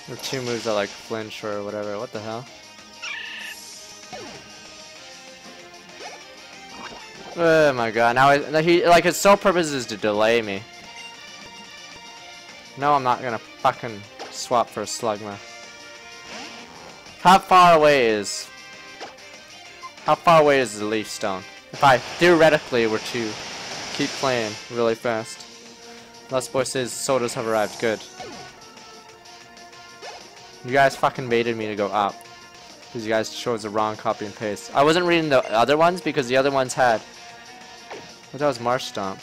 A: Or two moves that like flinch or whatever. What the hell? Oh my god! Now I, he like his sole purpose is to delay me. No, I'm not gonna fucking swap for a Slugma. How far away is? How far away is the Leaf Stone? If I theoretically were to keep playing really fast. Last boy says sodas have arrived. Good. You guys fucking baited me to go up. Because you guys chose the wrong copy and paste. I wasn't reading the other ones because the other ones had... What, that was Marsh Stomp.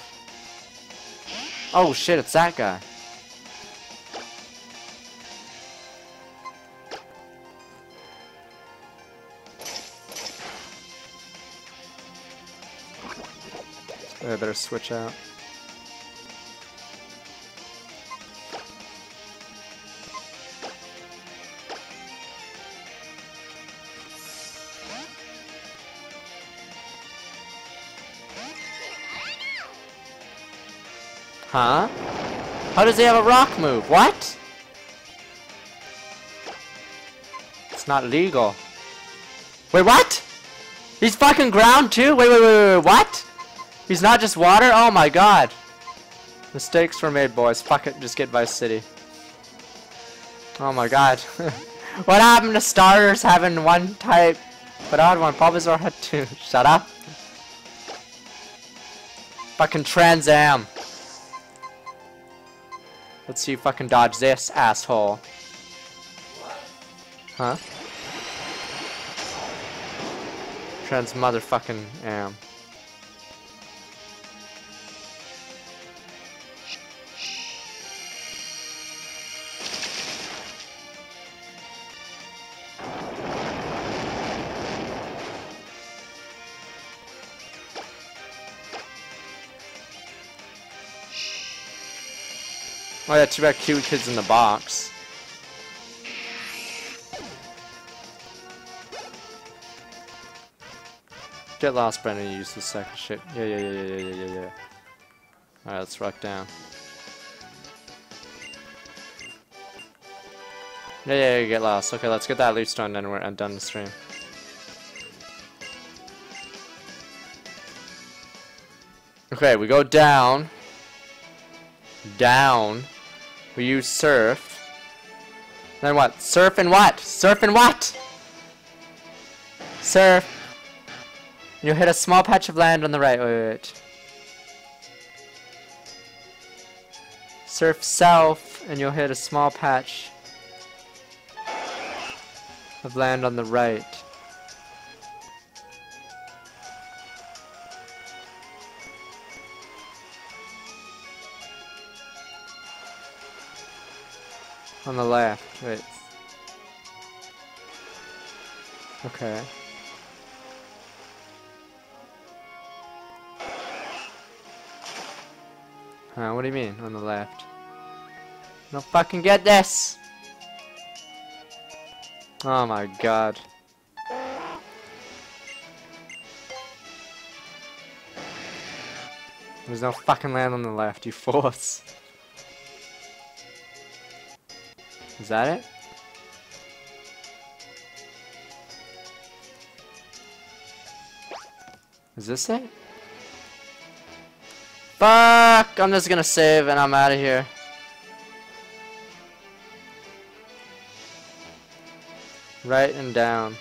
A: Oh shit, it's that guy. I better switch out. Huh? How does he have a rock move? What? It's not legal. Wait, what? He's fucking ground too? Wait, wait, wait, wait, what? He's not just water? Oh my god. Mistakes were made, boys. Fuck it, just get Vice City. Oh my god. What happened to starters having one type, but odd one? Bulbasaur had two. Shut up. Fucking Trans Am. Let's see you fucking dodge this, asshole. Huh? Trans motherfucking Am. Oh yeah, too bad cute kids in the box. Get lost, Brendan. You use the second shit. Yeah, yeah, yeah, yeah, yeah, yeah, yeah, yeah. All right, let's rock down. Yeah, yeah, yeah, get lost. Okay, let's get that Leaf Stone, then we're I'm done the stream. Okay, we go down. Down. We use Surf. Then what? Surf and what? Surf and what? Surf. You hit a small patch of land on the right. Wait, wait, wait. Surf south, and you'll hit a small patch of land on the right. On the left, wait. Okay. Huh, what do you mean, on the left? No fucking get this! Oh my god. There's no fucking land on the left, you force. Is that it? Is this it? Fuck! I'm just gonna save and I'm out of here. Right and down.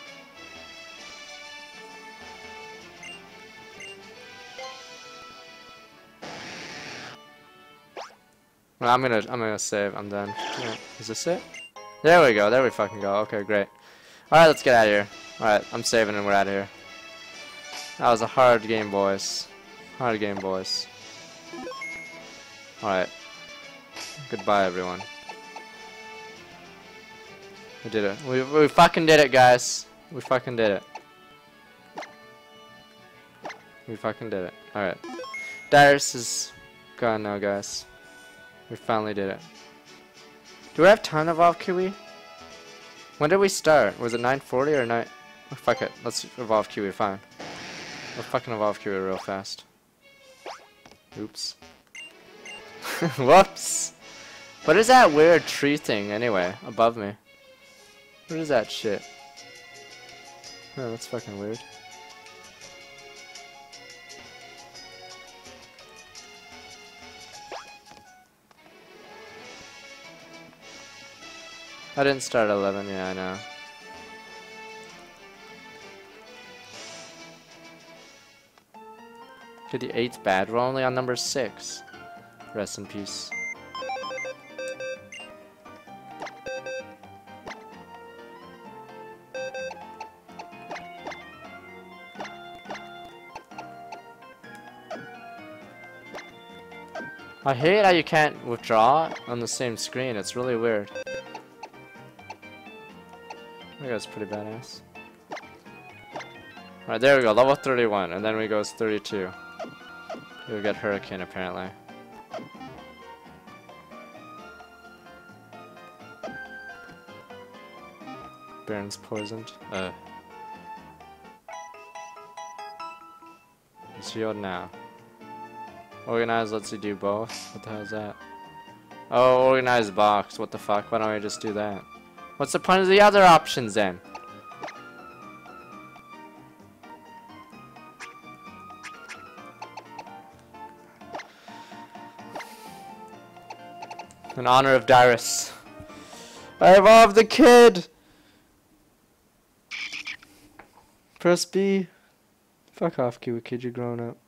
A: Well, I'm gonna, I'm gonna save. I'm done. Yeah. Is this it? There we go. There we fucking go. Okay, great. All right, let's get out of here. All right, I'm saving and we're out of here. That was a hard game, boys. Hard game, boys. All right. Goodbye, everyone. We did it. We we fucking did it, guys. We fucking did it. We fucking did it. All right. Darius is gone now, guys. We finally did it. Do we have time to evolve Kiwi? When did we start? Was it nine forty or nine? Oh, fuck it. Let's evolve Kiwi. Fine. We'll fucking evolve Kiwi real fast. Oops. Whoops. What is that weird tree thing anyway, above me? What is that shit? Oh, that's fucking weird. I didn't start at eleven, yeah, I know. Okay, the eight's bad. We're only on number six. Rest in peace. I hate how you can't withdraw on the same screen. It's really weird. I think that's pretty badass. Alright, there we go. Level thirty-one. And then we go to thirty-two. You'll get Hurricane, apparently. Baron's poisoned. Uh. He's healed now. Organize lets you do both. What the hell is that? Oh, organize box. What the fuck? Why don't I just do that? What's the point of the other options then? In honor of Dyrus. I evolved the kid! Press B. Fuck off, Kiwi Kid, you're grown up.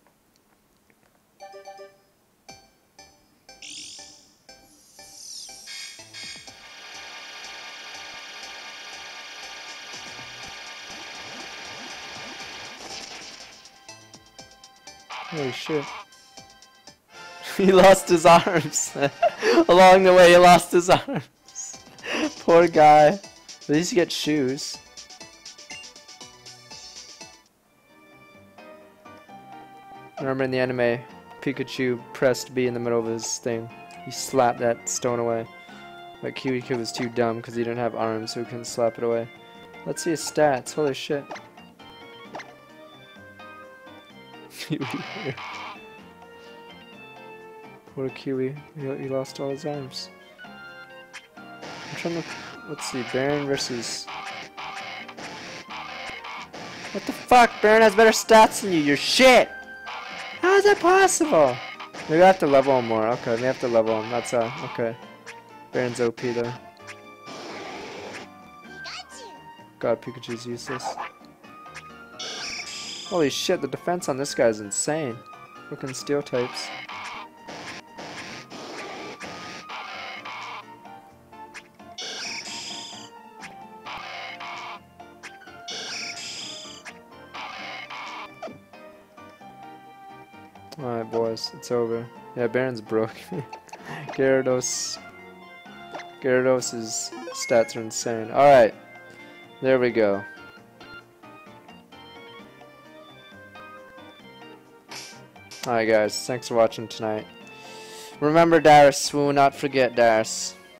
A: Holy shit. He lost his arms. Along the way, he lost his arms. Poor guy. At least he gets shoes. Remember in the anime, Pikachu pressed B in the middle of his thing. He slapped that stone away. But Kiwi Kid was too dumb because he didn't have arms, so he couldn't slap it away. Let's see his stats. Holy shit. Poor Kiwi, he, he lost all his arms. I'm trying to, let's see, Baron versus... What the fuck? Baron has better stats than you, you're shit! How is that possible? Maybe I have to level him more, okay, we have to level him, that's uh, okay. Baron's O P though. God, Pikachu's useless. Holy shit, the defense on this guy is insane. Fucking steel types. Alright boys, it's over. Yeah, Baron's broke. Gyarados. Gyarados' stats are insane. Alright. There we go. Alright guys, thanks for watching tonight. Remember Darius, we will not forget Darius.